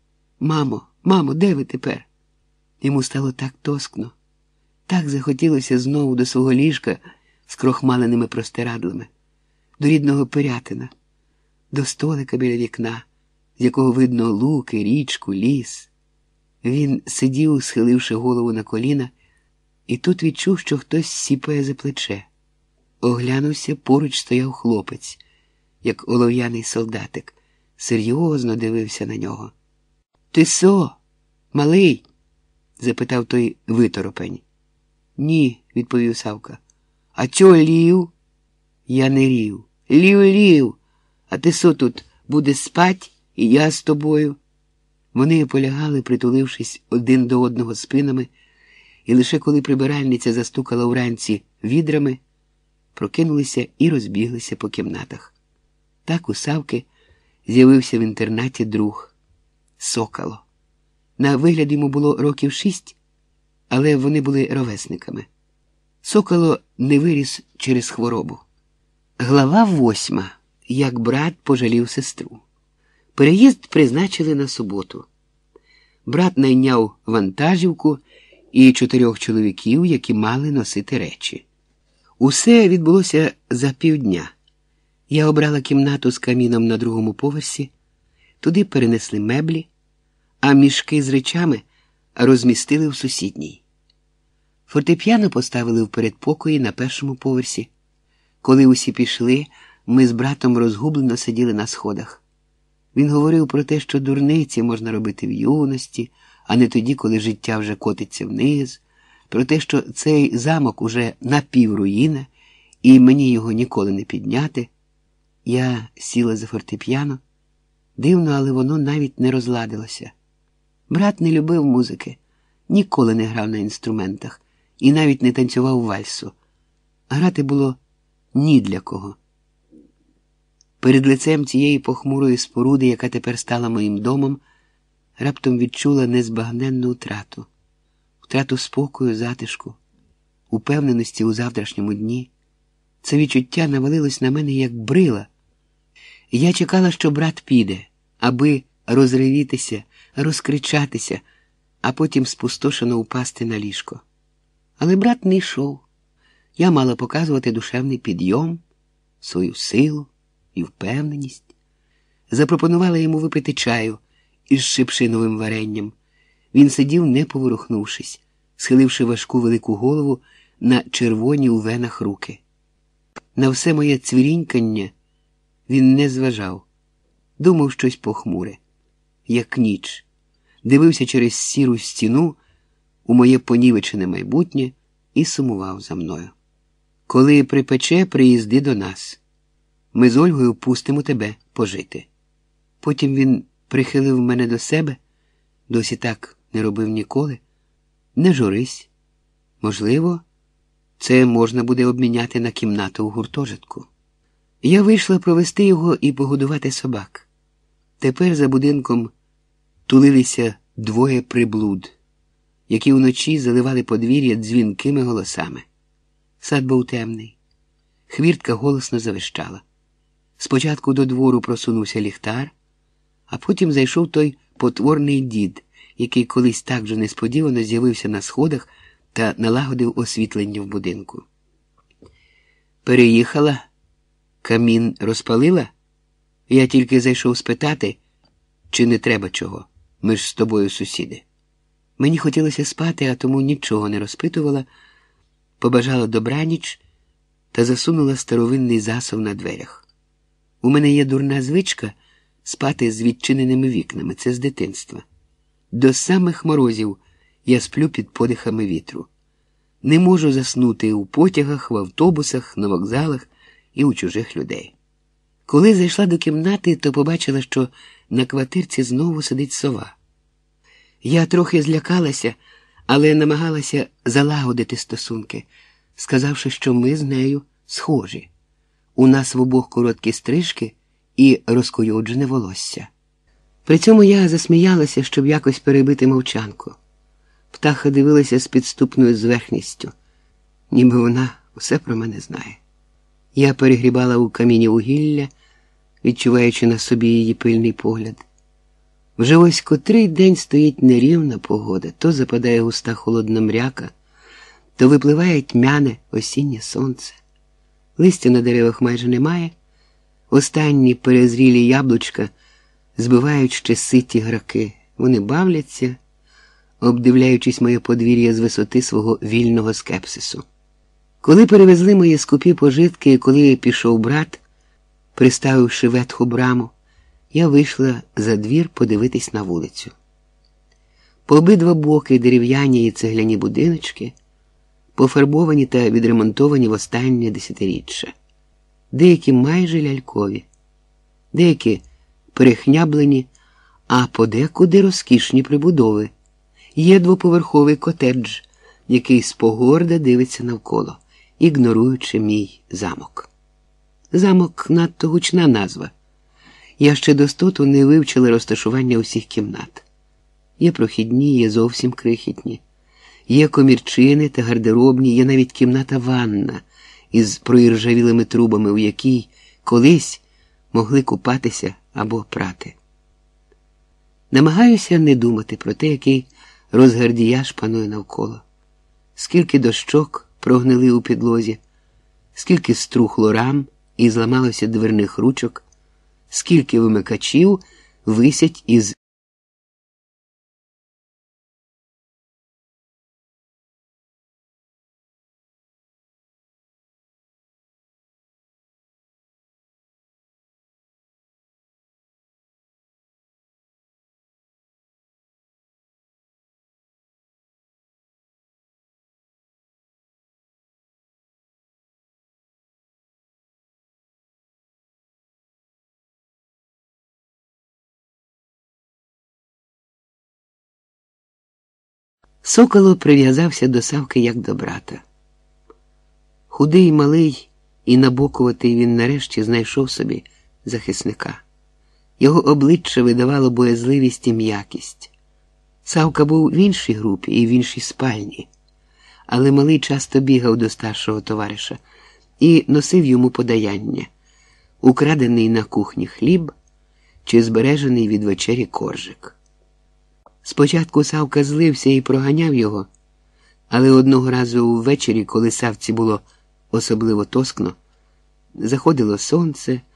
Мамо, де ви тепер?» Йому стало так тоскно. Так захотілося знову до свого ліжка з крохмаленими простирадлами, до рідного Пирятина, до столика біля вікна, з якого видно луки, річку, ліс. Він сидів, схиливши голову на коліна, і тут відчув, що хтось сіпає за плече. Оглянувся, поруч стояв хлопець, як олов'яний солдатик, серйозно дивився на нього. «Ти со, малий?» – запитав той виторопень. «Ні», – відповів Савка. «А чо лів?» «Я не рів». «Лів. А ти со тут буде спать, і я з тобою?» Вони полягали, притулившись один до одного спинами, і лише коли прибиральниця застукала вранці відрами, прокинулися і розбіглися по кімнатах. Так у Савки з'явився в інтернаті друг – Сокало. На вигляд йому було років 6, але вони були ровесниками. Сокало не виріс через хворобу. Глава 8. Як брат пожалів сестру. Переїзд призначили на суботу. Брат найняв вантажівку і 4 чоловіків, які мали носити речі. Усе відбулося за півдня. Я обрала кімнату з каміном на 2-му поверсі, туди перенесли меблі, а мішки з речами розмістили в сусідній. Фортепіано поставили в передпокої на 1-му поверсі. Коли усі пішли, ми з братом розгублено сиділи на сходах. Він говорив про те, що дурниці можна робити в юності, а не тоді, коли життя вже котиться вниз, про те, що цей замок уже напівруїна, і мені його ніколи не підняти. Я сіла за фортепіано. Дивно, але воно навіть не розладилося. Брат не любив музики, ніколи не грав на інструментах і навіть не танцював вальсу. Грати було ні для кого. Перед лицем цієї похмурої споруди, яка тепер стала моїм домом, раптом відчула незбагненну втрату. Втрату спокою, затишку, упевненості у завтрашньому дні. Це відчуття навалилось на мене, як брила. Я чекала, що брат піде, аби розривітися, розкричатися, а потім спустошено упасти на ліжко. Але брат не йшов. Я мала показувати душевний підйом, свою силу, і впевненість. Запропонувала йому випити чаю із шипшиновим варенням. Він сидів, не поворухнувшись, схиливши важку велику голову на червоні у венах руки. На все моє цвірінькання він не зважав, думав щось похмуре, як ніч, дивився через сіру стіну у моє понівечене майбутнє і сумував за мною. Коли припече, приїзди до нас. Ми з Ольгою пустимо тебе пожити. Потім він прихилив мене до себе, досі так не робив ніколи. Не журись. Можливо, це можна буде обміняти на кімнату у гуртожитку. Я вийшла провести його і погодувати собак. Тепер за будинком тулилися двоє приблуд, які вночі заливали подвір'я дзвінкими голосами. Сад був темний. Хвіртка голосно завищала. Спочатку до двору просунувся ліхтар, а потім зайшов той потворний дід, який колись так же несподівано з'явився на сходах та налагодив освітлення в будинку. Переїхала? Камін розпалила? Я тільки зайшов спитати, чи не треба чого. Ми ж з тобою сусіди. Мені хотілося спати, а тому нічого не розпитувала, побажала добраніч та засунула старовинний засув на дверях. У мене є дурна звичка спати з відчиненими вікнами, це з дитинства. До самих морозів я сплю під подихами вітру. Не можу заснути у потягах, в автобусах, на вокзалах і у чужих людей. Коли зайшла до кімнати, то побачила, що на квартирці знову сидить сова. Я трохи злякалася, але намагалася залагодити стосунки, сказавши, що ми з нею схожі. У нас в обох короткі стрижки і розкуйоджене волосся. При цьому я засміялася, щоб якось перебити мовчанку. Птаха дивилася з підступною зверхністю, ніби вона усе про мене знає. Я перегрібала у каміні вугілля, відчуваючи на собі її пильний погляд. Вже ось котрий день стоїть нерівна погода, то западає густа холодна мряка, то випливає тьмяне осіннє сонце. Листя на деревах майже немає, останні перезрілі яблучка збивають ще ситі граки. Вони бавляться, обдивляючись моє подвір'я з висоти свого вільного скепсису. Коли перевезли мої скупі пожитки і коли пішов брат, приставивши ветху браму, я вийшла за двір подивитись на вулицю. По обидва боки дерев'яні і цегляні будиночки, пофарбовані та відремонтовані в останнє десятиріччя. Деякі майже лялькові, деякі перехняблені, а подекуди розкішні прибудови. Є двоповерховий котедж, який спогорда дивиться навколо, ігноруючи мій замок. Замок – надто гучна назва. Я ще достоту не вивчила розташування усіх кімнат. Є прохідні, є зовсім крихітні. Є комірчини та гардеробні, є навіть кімната-ванна із проіржавілими трубами, у якій колись могли купатися або прати. Намагаюся не думати про те, який розгардіяж панує навколо. Скільки дощок прогнили у підлозі, скільки струхло рам і зламалося дверних ручок, скільки вимикачів висять із Соколо прив'язався до Савки як до брата. Худий, малий і набокуватий він нарешті знайшов собі захисника. Його обличчя видавало боязливість і м'якість. Савка був в іншій групі і в іншій спальні, але малий часто бігав до старшого товариша і носив йому подаяння, украдений на кухні хліб чи збережений від вечері коржик. Спочатку Савка злився і проганяв його, але одного разу ввечері, коли Савці було особливо тоскно, заходило сонце,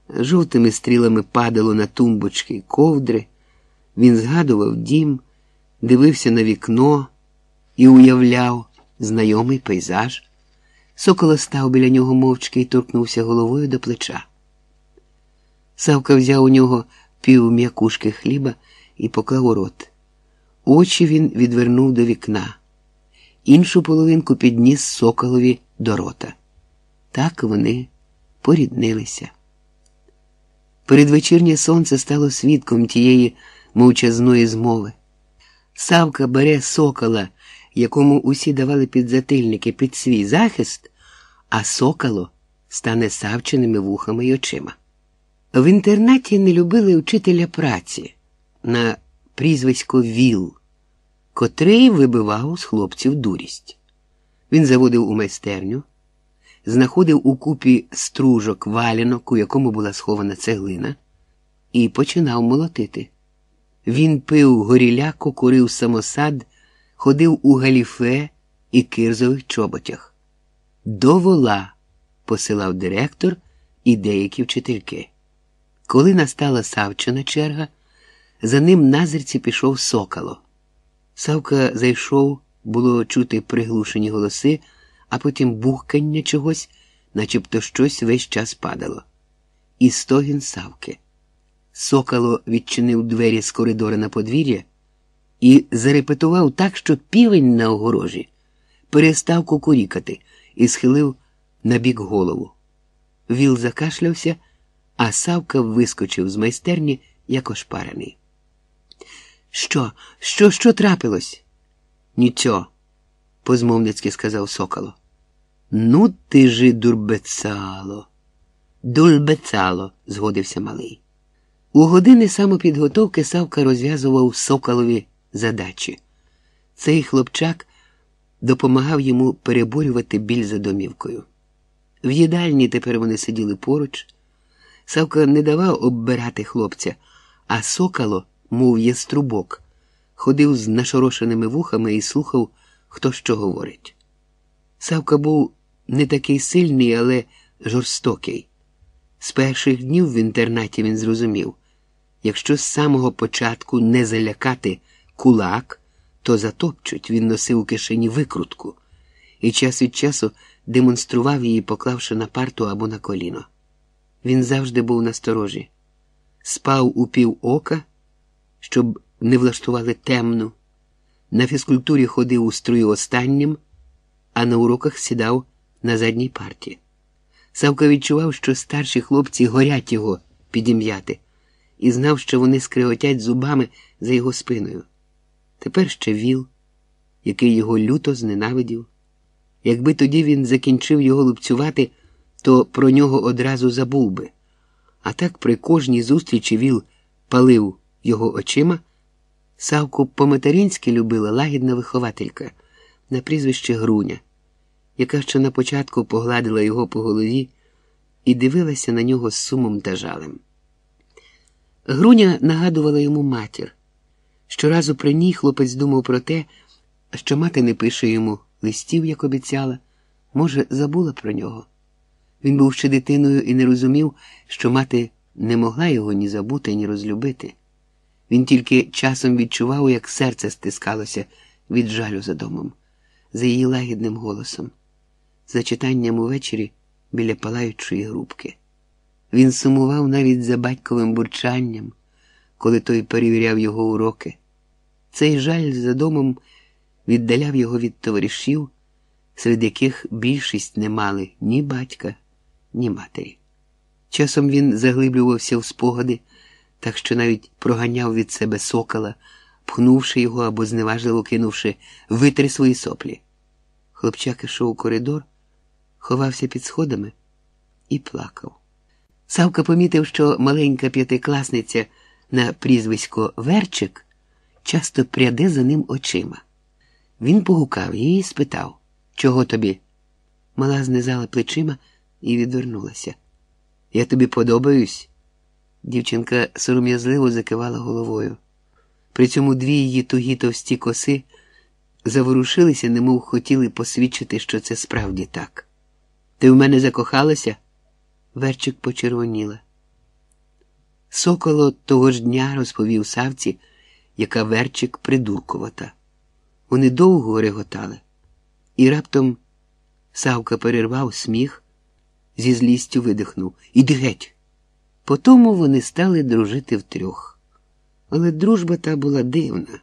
жовтими стрілами падало на тумбочки й ковдри. Він згадував дім, дивився на вікно і уявляв знайомий пейзаж. Сокола став біля нього мовчки і торкнувся головою до плеча. Савка взяв у нього пів м'якушки хліба і поклав у рот. Очі він відвернув до вікна. Іншу половинку підніс Соколові до рота. Так вони поріднилися. Передвечірнє сонце стало свідком тієї мовчазної змови. Савка бере Сокола, якому усі давали підзатильники під свій захист, а Соколо стане Савчиними вухами й очима. В інтернаті не любили вчителя праці на прізвисько Віл, котрий вибивав з хлопців дурість. Він заводив у майстерню, знаходив у купі стружок валянок, у якому була схована цеглина, і починав молотити. Він пив горіляку, курив самосад, ходив у галіфе і кирзових чоботях. До вола посилав директор і деякі вчительки. Коли настала Савчина черга, за ним назирці пішов Соколо. Савка зайшов, було чути приглушені голоси, а потім бухкання чогось, начебто щось весь час падало. І стогін Савки. Соколо відчинив двері з коридора на подвір'я і зарепетував так, що півень на огорожі перестав кукурікати і схилив набік голову. Віл закашлявся, а Савка вискочив з майстерні, як ошпарений. Що трапилось? Нічого, позмовницьки сказав Соколо. Ну ти ж і дурбецало. Дульбецало, згодився малий. У години самопідготовки Савка розв'язував Соколові задачі. Цей хлопчак допомагав йому переборювати біль за домівкою. В їдальні тепер вони сиділи поруч. Савка не давав оббирати хлопця, а Соколо, мов яструбок, ходив з нашорошеними вухами і слухав, хто що говорить. Савка був не такий сильний, але жорстокий. З перших днів в інтернаті він зрозумів, якщо з самого початку не залякати кулак, то затопчуть. Він носив у кишені викрутку і час від часу демонстрував її, поклавши на парту або на коліно. Він завжди був насторожі. Спав у півока, щоб не влаштували темну. На фізкультурі ходив у строю останнім, а на уроках сідав на задній парті. Савка відчував, що старші хлопці горять його підім'яти, і знав, що вони скриготять зубами за його спиною. Тепер ще Віл, який його люто зненавидів. Якби тоді він закінчив його лупцювати, то про нього одразу забув би. А так при кожній зустрічі Віл палив його очима. Савку по-материнськи любила лагідна вихователька на прізвище Груня, яка ще на початку погладила його по голові і дивилася на нього з сумом та жалем. Груня нагадувала йому матір. Щоразу при ній хлопець думав про те, що мати не пише йому листів, як обіцяла, може, забула про нього. Він був ще дитиною і не розумів, що мати не могла його ні забути, ні розлюбити. Він тільки часом відчував, як серце стискалося від жалю за домом, за її лагідним голосом, за читанням увечері біля палаючої грубки. Він сумував навіть за батьковим бурчанням, коли той перевіряв його уроки. Цей жаль за домом віддаляв його від товаришів, серед яких більшість не мали ні батька, ні матері. Часом він заглиблювався в спогади, так що навіть проганяв від себе Сокола, пхнувши його або зневажливо кинувши «витри свої соплі». Хлопчак ішов у коридор, ховався під сходами і плакав. Савка помітив, що маленька п'ятикласниця на прізвисько Верчик часто пряде за ним очима. Він погукав її і спитав: «Чого тобі?» Мала знизала плечима і відвернулася. «Я тобі подобаюсь?» Дівчинка сором'язливо закивала головою. При цьому дві її тугі товсті коси заворушилися, немов хотіли посвідчити, що це справді так. «Ти в мене закохалася?» Верчик почервоніла. Соколо того ж дня розповів Савці, яка Верчик придуркувата. Вони довго реготали. І раптом Савка перервав сміх, зі злістю видихнув: «Іди геть!» Потому вони стали дружити втрьох. Але дружба та була дивна.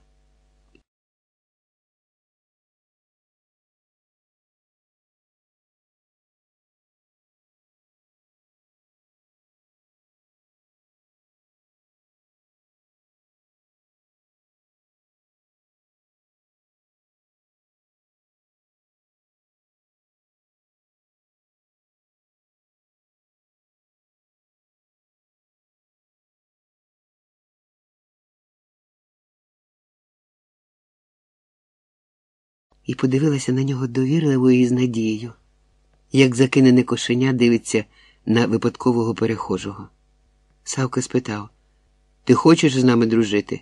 І подивилася на нього довірливо і з надією, як закинене кошеня дивиться на випадкового перехожого. Савка спитав: «Ти хочеш з нами дружити?»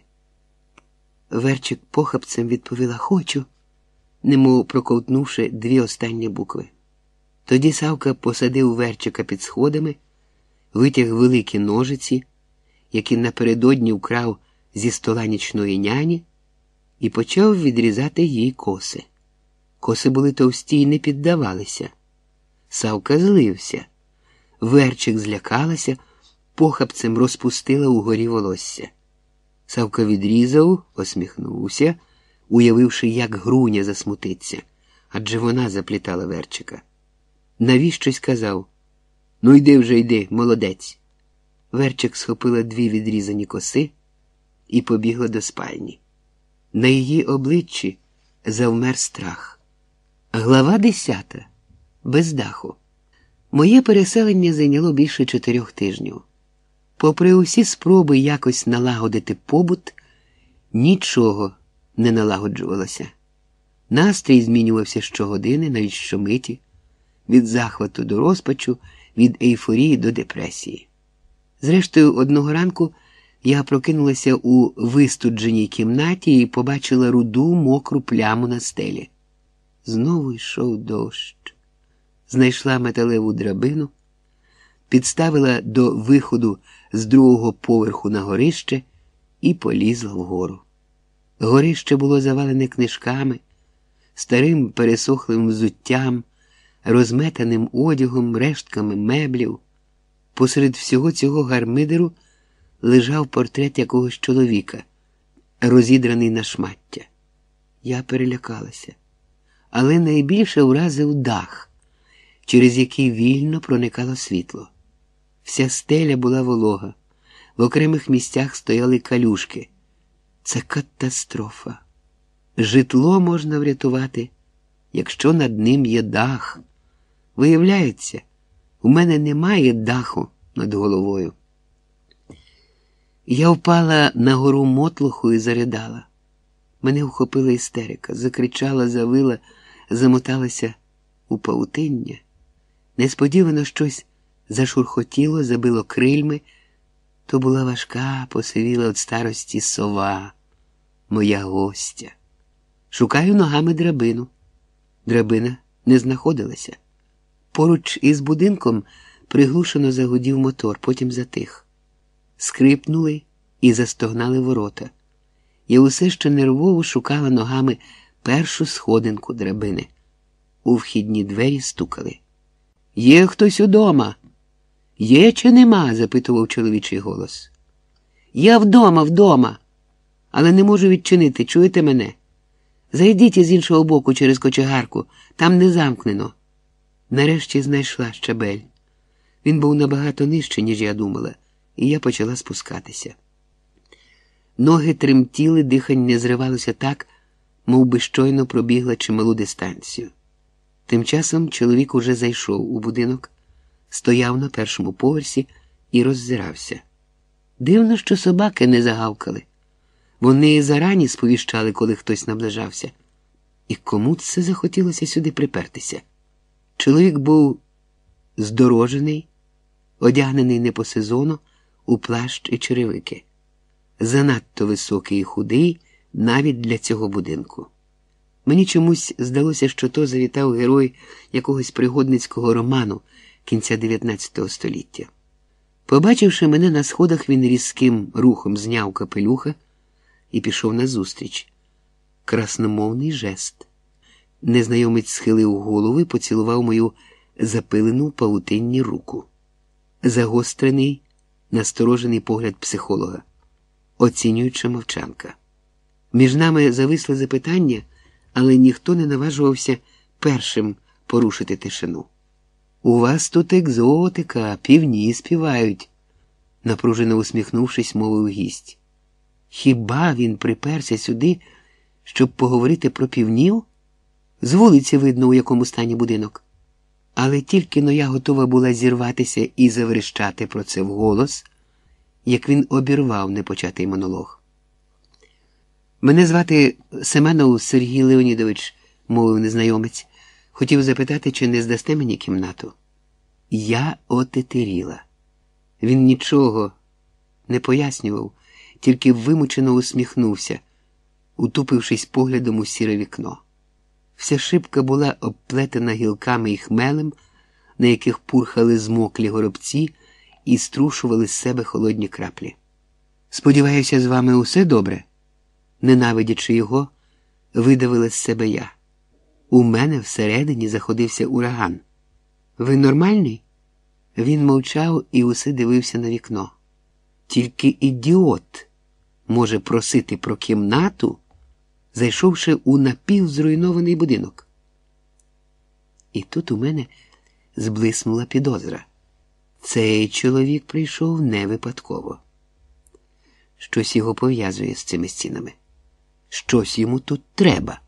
Верчик похапцем відповіла: «Хочу», немов проковтнувши дві останні букви. Тоді Савка посадив Верчика під сходами, витяг великі ножиці, які напередодні вкрав зі стола нічної няні, і почав відрізати їй коси. Коси були товсті й не піддавалися. Савка злився. Верчик злякалася, похапцем розпустила угорі волосся. Савка відрізав, посміхнувся, уявивши, як Груня засмутиться, адже вона заплітала Верчика. Навіщось казав: «Ну йди вже, йди, молодець». Верчик схопила дві відрізані коси і побігла до спальні. На її обличчі завмер страх. Глава 10. Без даху. Моє переселення зайняло більше 4 тижнів. Попри усі спроби якось налагодити побут, нічого не налагоджувалося. Настрій змінювався щогодини, навіть щомиті, від захвату до розпачу, від ейфорії до депресії. Зрештою, одного ранку я прокинулася у вистудженій кімнаті і побачила руду мокру пляму на стелі. Знову йшов дощ. Знайшла металеву драбину, підставила до виходу з 2-го поверху на горище і полізла вгору. Горище було завалене книжками, старим пересохлим взуттям, розметаним одягом, рештками меблів. Посеред всього цього гармидеру лежав портрет якогось чоловіка, розідраний на шмаття. Я перелякалася. Але найбільше вразив дах, через який вільно проникало світло. Вся стеля була волога, в окремих місцях стояли калюжки. Це катастрофа. Житло можна врятувати, якщо над ним є дах. Виявляється, у мене немає даху над головою. Я впала на гору мотлоху і заридала. Мене вхопила істерика, закричала, завила, замоталася у павутиння. Несподівано щось зашурхотіло, забило крильми. То була важка, посивіла від старості сова, моя гостя. Шукаю ногами драбину. Драбина не знаходилася. Поруч із будинком приглушено загудів мотор, потім затих. Скрипнули і застогнали ворота. Я усе ще нервово шукала ногами першу сходинку драбини. У вхідні двері стукали. «Є хтось удома?» «Є чи нема?» – запитував чоловічий голос. «Я вдома, але не можу відчинити, чуєте мене? Зайдіть із іншого боку через кочегарку, там не замкнено». Нарешті знайшла щабель. Він був набагато нижче, ніж я думала, і я почала спускатися. Ноги тремтіли, дихання зривалося так, мов би щойно пробігла чималу дистанцію. Тим часом чоловік уже зайшов у будинок, стояв на першому поверсі і роззирався. Дивно, що собаки не загавкали. Вони зарані сповіщали, коли хтось наближався. І кому це захотілося сюди припертися? Чоловік був здорожений, одягнений не по сезону, у плащ і черевики. Занадто високий і худий навіть для цього будинку. Мені чомусь здалося, що то завітав герой якогось пригодницького роману кінця 19 століття. Побачивши мене на сходах, він різким рухом зняв капелюха і пішов назустріч. Красномовний жест. Незнайомець схилив голову і поцілував мою запилену в павутинні руку. Загострений, насторожений погляд психолога. Оцінююча мовчанка. Між нами зависли запитання, але ніхто не наважувався першим порушити тишину. «У вас тут екзотика, півні співають», – напружено усміхнувшись, мовив гість. «Хіба він приперся сюди, щоб поговорити про півнів? З вулиці видно, у якому стані будинок». Але тільки-но я готова була зірватися і заверещати про це вголос, як він обірвав непочатий монолог. «Мене звати Семенов Сергій Леонідович», – мовив незнайомець. «Хотів запитати, чи не здасте мені кімнату?» Я отетеріла. Він нічого не пояснював, тільки вимучено усміхнувся, утупившись поглядом у сіре вікно. Вся шибка була обплетена гілками і хмелем, на яких пурхали змоклі горобці і струшували з себе холодні краплі. «Сподіваюся, з вами усе добре?» Ненавидячи його, видавила з себе я. У мене всередині заходився ураган. «Ви нормальний?» Він мовчав і усе дивився на вікно. Тільки ідіот може просити про кімнату, зайшовши у напівзруйнований будинок. І тут у мене зблиснула підозра. Цей чоловік прийшов не випадково. Щось його пов'язує з цими стінами. Щось йому тут треба.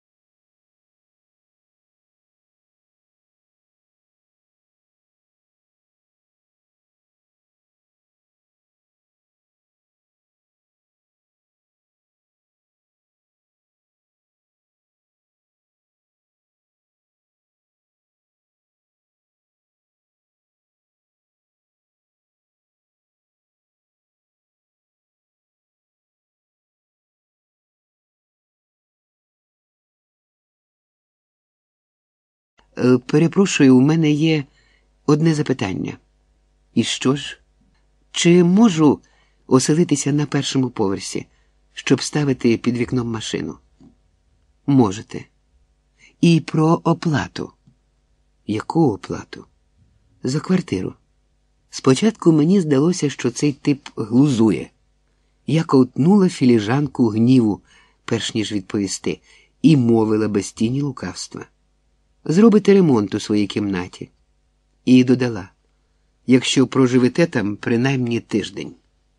Перепрошую, у мене є одне запитання. І що ж? Чи можу оселитися на першому поверсі, щоб ставити під вікном машину? Можете. І про оплату. Яку оплату? За квартиру. Спочатку мені здалося, що цей тип глузує. Я ковтнула філіжанку гніву, перш ніж відповісти, і мовила без тіні лукавства. Зробите ремонт у своїй кімнаті. І додала, якщо проживете там принаймні тиждень.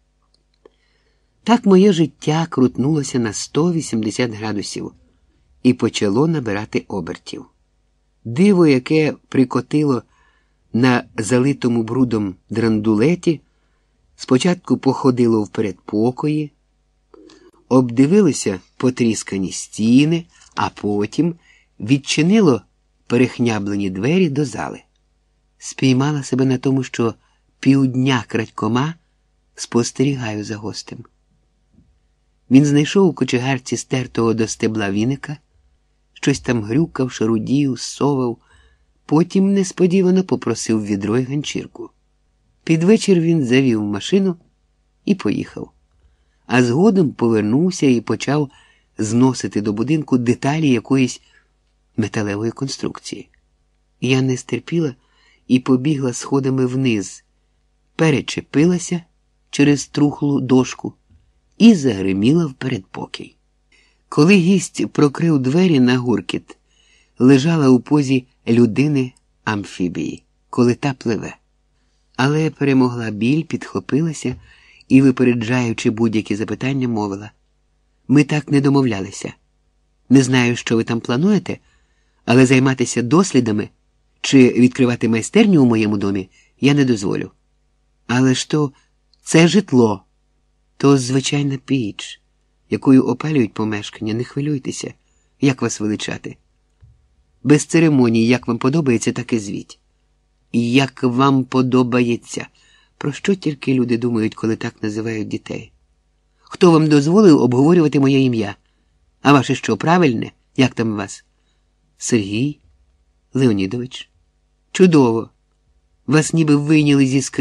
Так моє життя крутнулося на 180 градусів і почало набирати обертів. Диво, яке прикотило на залитому брудом драндулеті, спочатку походило в передпокої, обдивилося потріскані стіни, а потім відчинило перехняблені двері до зали. Спіймала себе на тому, що півдня крадькома спостерігаю за гостем. Він знайшов у кочегарці стертого до стебла віника, щось там грюкав, шарудів, совав, потім несподівано попросив відро й ганчірку. Під вечір він завів машину і поїхав. А згодом повернувся і почав зносити до будинку деталі якоїсь металевої конструкції. Я не стерпіла і побігла сходами вниз, перечепилася через трухлу дошку і загриміла в передпокій. Коли гість прокрив двері на гуркіт, лежала у позі людини-амфібії, коли та пливе. Але перемогла біль, підхопилася і, випереджаючи будь-які запитання, мовила: «Ми так не домовлялися. Не знаю, що ви там плануєте, але займатися дослідами чи відкривати майстерню у моєму домі я не дозволю. Але ж то це житло, то звичайна піч, якою опалюють помешкання, не хвилюйтеся, як вас величати. Без церемоній, як вам подобається, так і звіть. Як вам подобається. Про що тільки люди думають, коли так називають дітей? Хто вам дозволив обговорювати моє ім'я? А ваше що, правильне? Як там вас? Сергій Леонідович. Чудово. Вас ніби вийняли зі скрині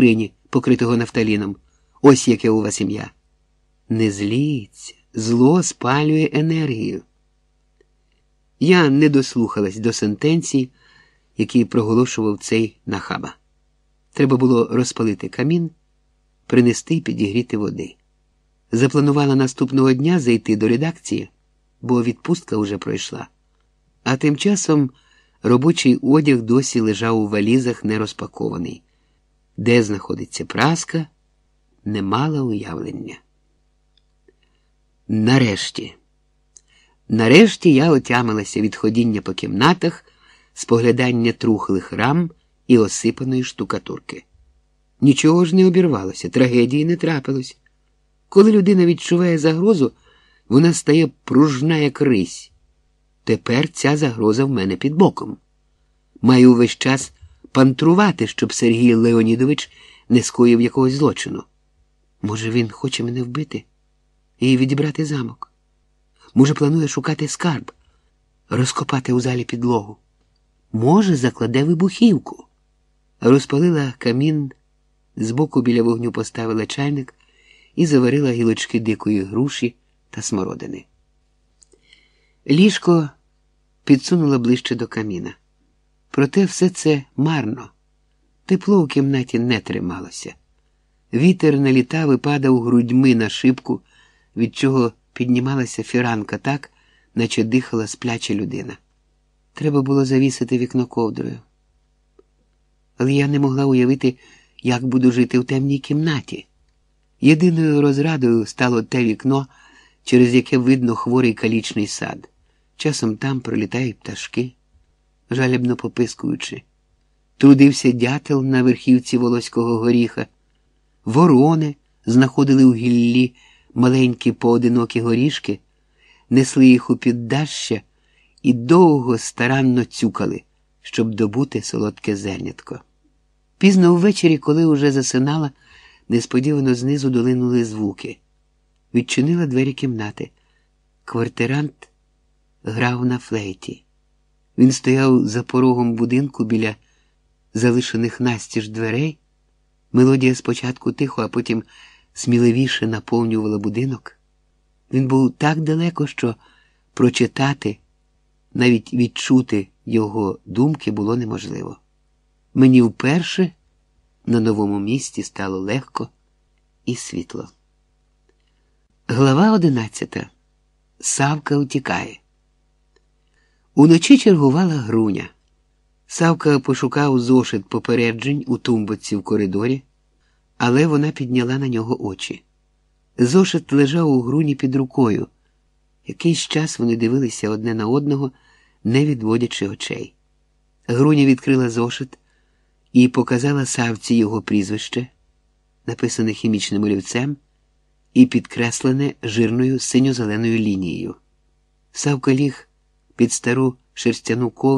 покритого нафталіном. Ось яке у вас ім'я. Не зліться, зло спалює енергію. Я не дослухалась до сентенцій, які проголошував цей нахаба. Треба було розпалити камін, принести й підігріти води. Запланувала наступного дня зайти до редакції, бо відпустка вже пройшла. А тим часом робочий одяг досі лежав у валізах нерозпакований. Де знаходиться праска, не мала уявлення. Нарешті я отямилася від ходіння по кімнатах, споглядання трухлих рам і осипаної штукатурки. Нічого ж не обірвалося, трагедії не трапилось. Коли людина відчуває загрозу, вона стає пружна, як рись. Тепер ця загроза в мене під боком. Маю увесь час пантрувати, щоб Сергій Леонідович не скоїв якогось злочину. Може, він хоче мене вбити і відібрати замок? Може, планує шукати скарб, розкопати у залі підлогу? Може, закладе вибухівку? Розпалила камін, збоку біля вогню поставила чайник і заварила гілочки дикої груші та смородини. Ліжко підсунула ближче до каміна. Проте все це марно. Тепло у кімнаті не трималося. Вітер налітав і падав грудьми на шибку, від чого піднімалася фіранка так, наче дихала спляча людина. Треба було завісити вікно ковдрою. Але я не могла уявити, як буду жити в темній кімнаті. Єдиною розрадою стало те вікно, через яке видно хворий калічний сад. Часом там пролітають пташки, жалібно попискуючи. Трудився дятел на верхівці волоського горіха. Ворони знаходили у гіллі маленькі поодинокі горішки, несли їх у піддаща і довго старанно цюкали, щоб добути солодке зернятко. Пізно ввечері, коли уже засинала, несподівано знизу долинули звуки. Відчинила двері кімнати. Квартирант грав на флейті. Він стояв за порогом будинку біля залишених настіж дверей. Мелодія спочатку тихо, а потім сміливіше наповнювала будинок. Він був так далеко, що прочитати, навіть відчути його думки було неможливо. Мені вперше на новому місці стало легко і світло. Глава 11. Савка утікає. Уночі чергувала Груня. Савка пошукав зошит попереджень у тумбочці в коридорі, але вона підняла на нього очі. Зошит лежав у Груні під рукою. Якийсь час вони дивилися одне на одного, не відводячи очей. Груня відкрила зошит і показала Савці його прізвище, написане хімічним олівцем і підкреслене жирною синьо-зеленою лінією. Савка ліг під стару шерстяну ковдру.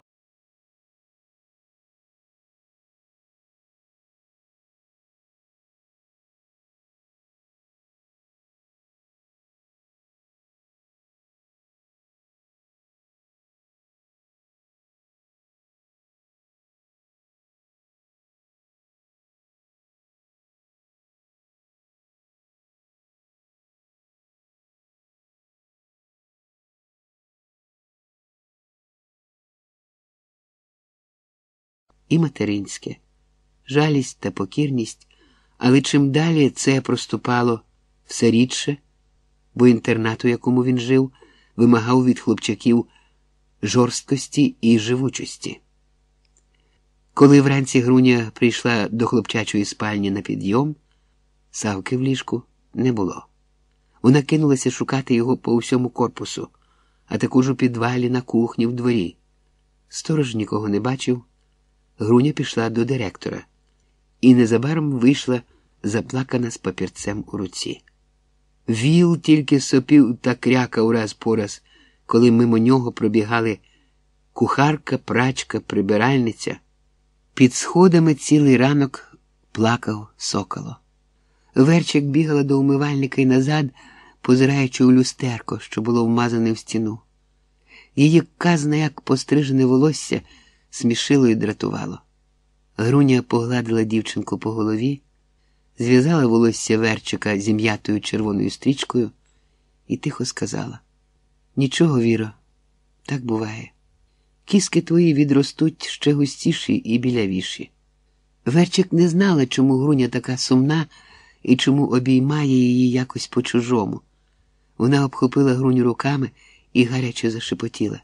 І материнське, жалість та покірність, але чим далі це проступало все рідше, бо інтернат, у якому він жив, вимагав від хлопчаків жорсткості і живучості. Коли вранці Груня прийшла до хлопчачої спальні на підйом, Савки в ліжку не було. Вона кинулася шукати його по всьому корпусу, а також у підвалі, на кухні, в дворі. Сторож нікого не бачив. Груня пішла до директора і незабаром вийшла заплакана з папірцем у руці. Віл тільки сопів та крякав раз по раз, коли мимо нього пробігали кухарка, прачка, прибиральниця. Під сходами цілий ранок плакав Соколо. Верчик бігала до умивальника й назад, позираючи у люстерко, що було вмазане в стіну. Її казна, як пострижене волосся, смішило і дратувало. Груня погладила дівчинку по голові, зв'язала волосся Верчика зім'ятою червоною стрічкою і тихо сказала: «Нічого, Віро, так буває. Кіски твої відростуть ще густіші і білявіші». Верчик не знала, чому Груня така сумна і чому обіймає її якось по-чужому. Вона обхопила Груню руками і гаряче зашепотіла: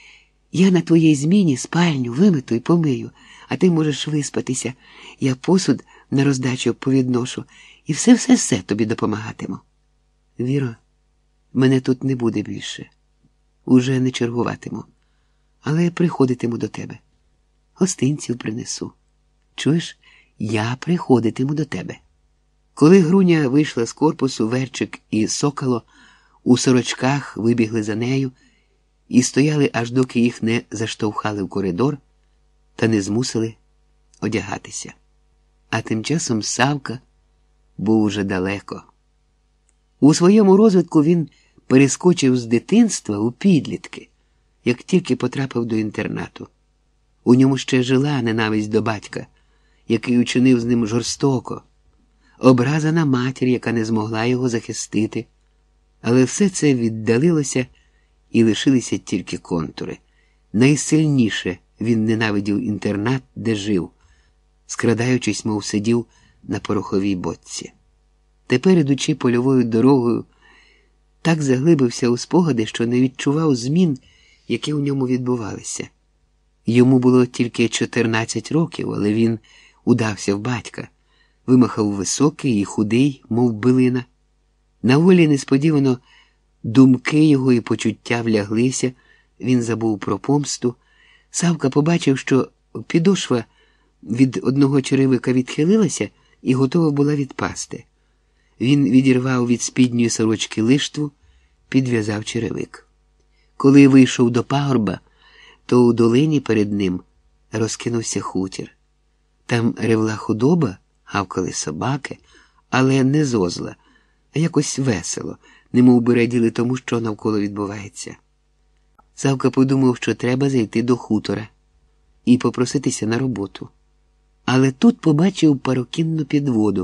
«Я на твоїй зміні спальню вимету і помию, а ти можеш виспатися. Я посуд на роздачу повідношу і все-все-все тобі допомагатиму». «Віро, мене тут не буде більше. Уже не чергуватиму, але приходитиму до тебе. Гостинців принесу. Чуєш, я приходитиму до тебе». Коли Груня вийшла з корпусу, Верчик і Соколо у сорочках вибігли за нею і стояли, аж доки їх не заштовхали в коридор та не змусили одягатися. А тим часом Савка був уже далеко. У своєму розвитку він перескочив з дитинства у підлітки, як тільки потрапив до інтернату. У ньому ще жила ненависть до батька, який учинив з ним жорстоко, образа на матір, яка не змогла його захистити. Але все це віддалилося і лишилися тільки контури. Найсильніше він ненавидів інтернат, де жив, скрадаючись, мов сидів на пороховій бочці. Тепер, ідучи польовою дорогою, так заглибився у спогади, що не відчував змін, які у ньому відбувалися. Йому було тільки 14 років, але він удався в батька, вимахав високий і худий, мов билина. На волі несподівано думки його і почуття вляглися, він забув про помсту. Савка побачив, що підошва від одного черевика відхилилася і готова була відпасти. Він відірвав від спідньої сорочки лиштву, підв'язав черевик. Коли вийшов до пагорба, то у долині перед ним розкинувся хутір. Там ревла худоба, гавкали собаки, але не зозла, а якось весело, немов би раділи тому, що навколо відбувається. Савка подумав, що треба зайти до хутора і попроситися на роботу. Але тут побачив парокінну підводу,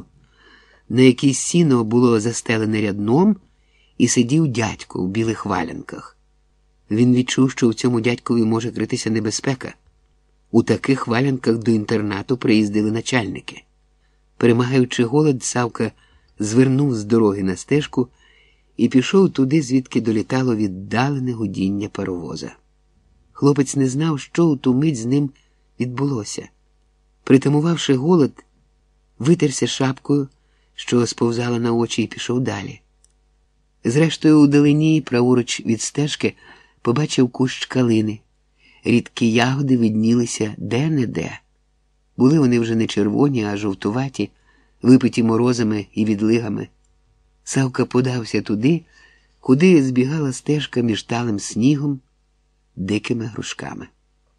на якій сіно було застелене рядном, і сидів дядько в білих валянках. Він відчув, що в цьому дядькові може критися небезпека. У таких валянках до інтернату приїздили начальники. Перемагаючи голод, Савка звернув з дороги на стежку і пішов туди, звідки долітало віддалене гудіння паровоза. Хлопець не знав, що у ту мить з ним відбулося. Притамувавши голод, витерся шапкою, що сповзала на очі, і пішов далі. Зрештою, у далині, праворуч від стежки, побачив кущ калини. Рідкі ягоди виднілися де-не-де. Були вони вже не червоні, а жовтуваті, випиті морозами і відлигами. Савка подався туди, куди збігала стежка між талим снігом, дикими грушками.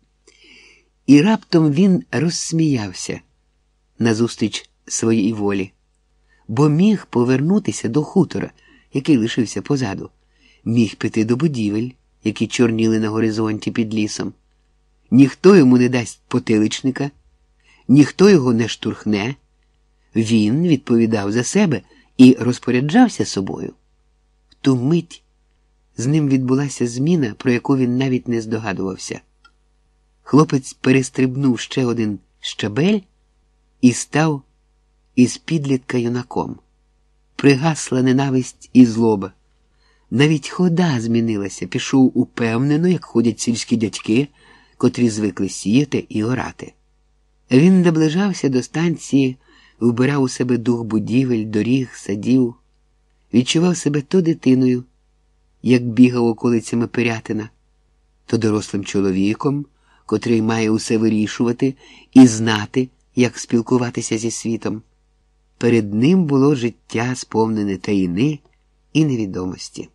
І раптом він розсміявся назустріч своїй волі, бо міг повернутися до хутора, який лишився позаду, міг піти до будівель, які чорніли на горизонті під лісом. Ніхто йому не дасть потиличника, ніхто його не штурхне. Він відповідав за себе і розпоряджався собою. В ту мить з ним відбулася зміна, про яку він навіть не здогадувався. Хлопець перестрибнув ще один щабель і став із підлітка юнаком. Пригасла ненависть і злоба. Навіть хода змінилася, пішов упевнено, як ходять сільські дядьки, котрі звикли сіяти і орати. Він наближався до станції, вбирав у себе дух будівель, доріг, садів, відчував себе то дитиною, як бігав околицями Пирятина, то дорослим чоловіком, котрий має усе вирішувати і знати, як спілкуватися зі світом. Перед ним було життя, сповнене таїни і невідомості.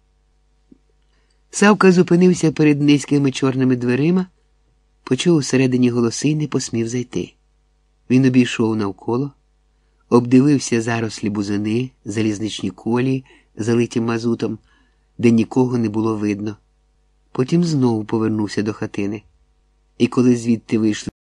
Савка зупинився перед низькими чорними дверима, почув усередині голоси і не посмів зайти. Він обійшов навколо, обдивився зарослі бузини, залізничні колії, залиті мазутом, де нікого не було видно. Потім знову повернувся до хатини. І коли звідти вийшли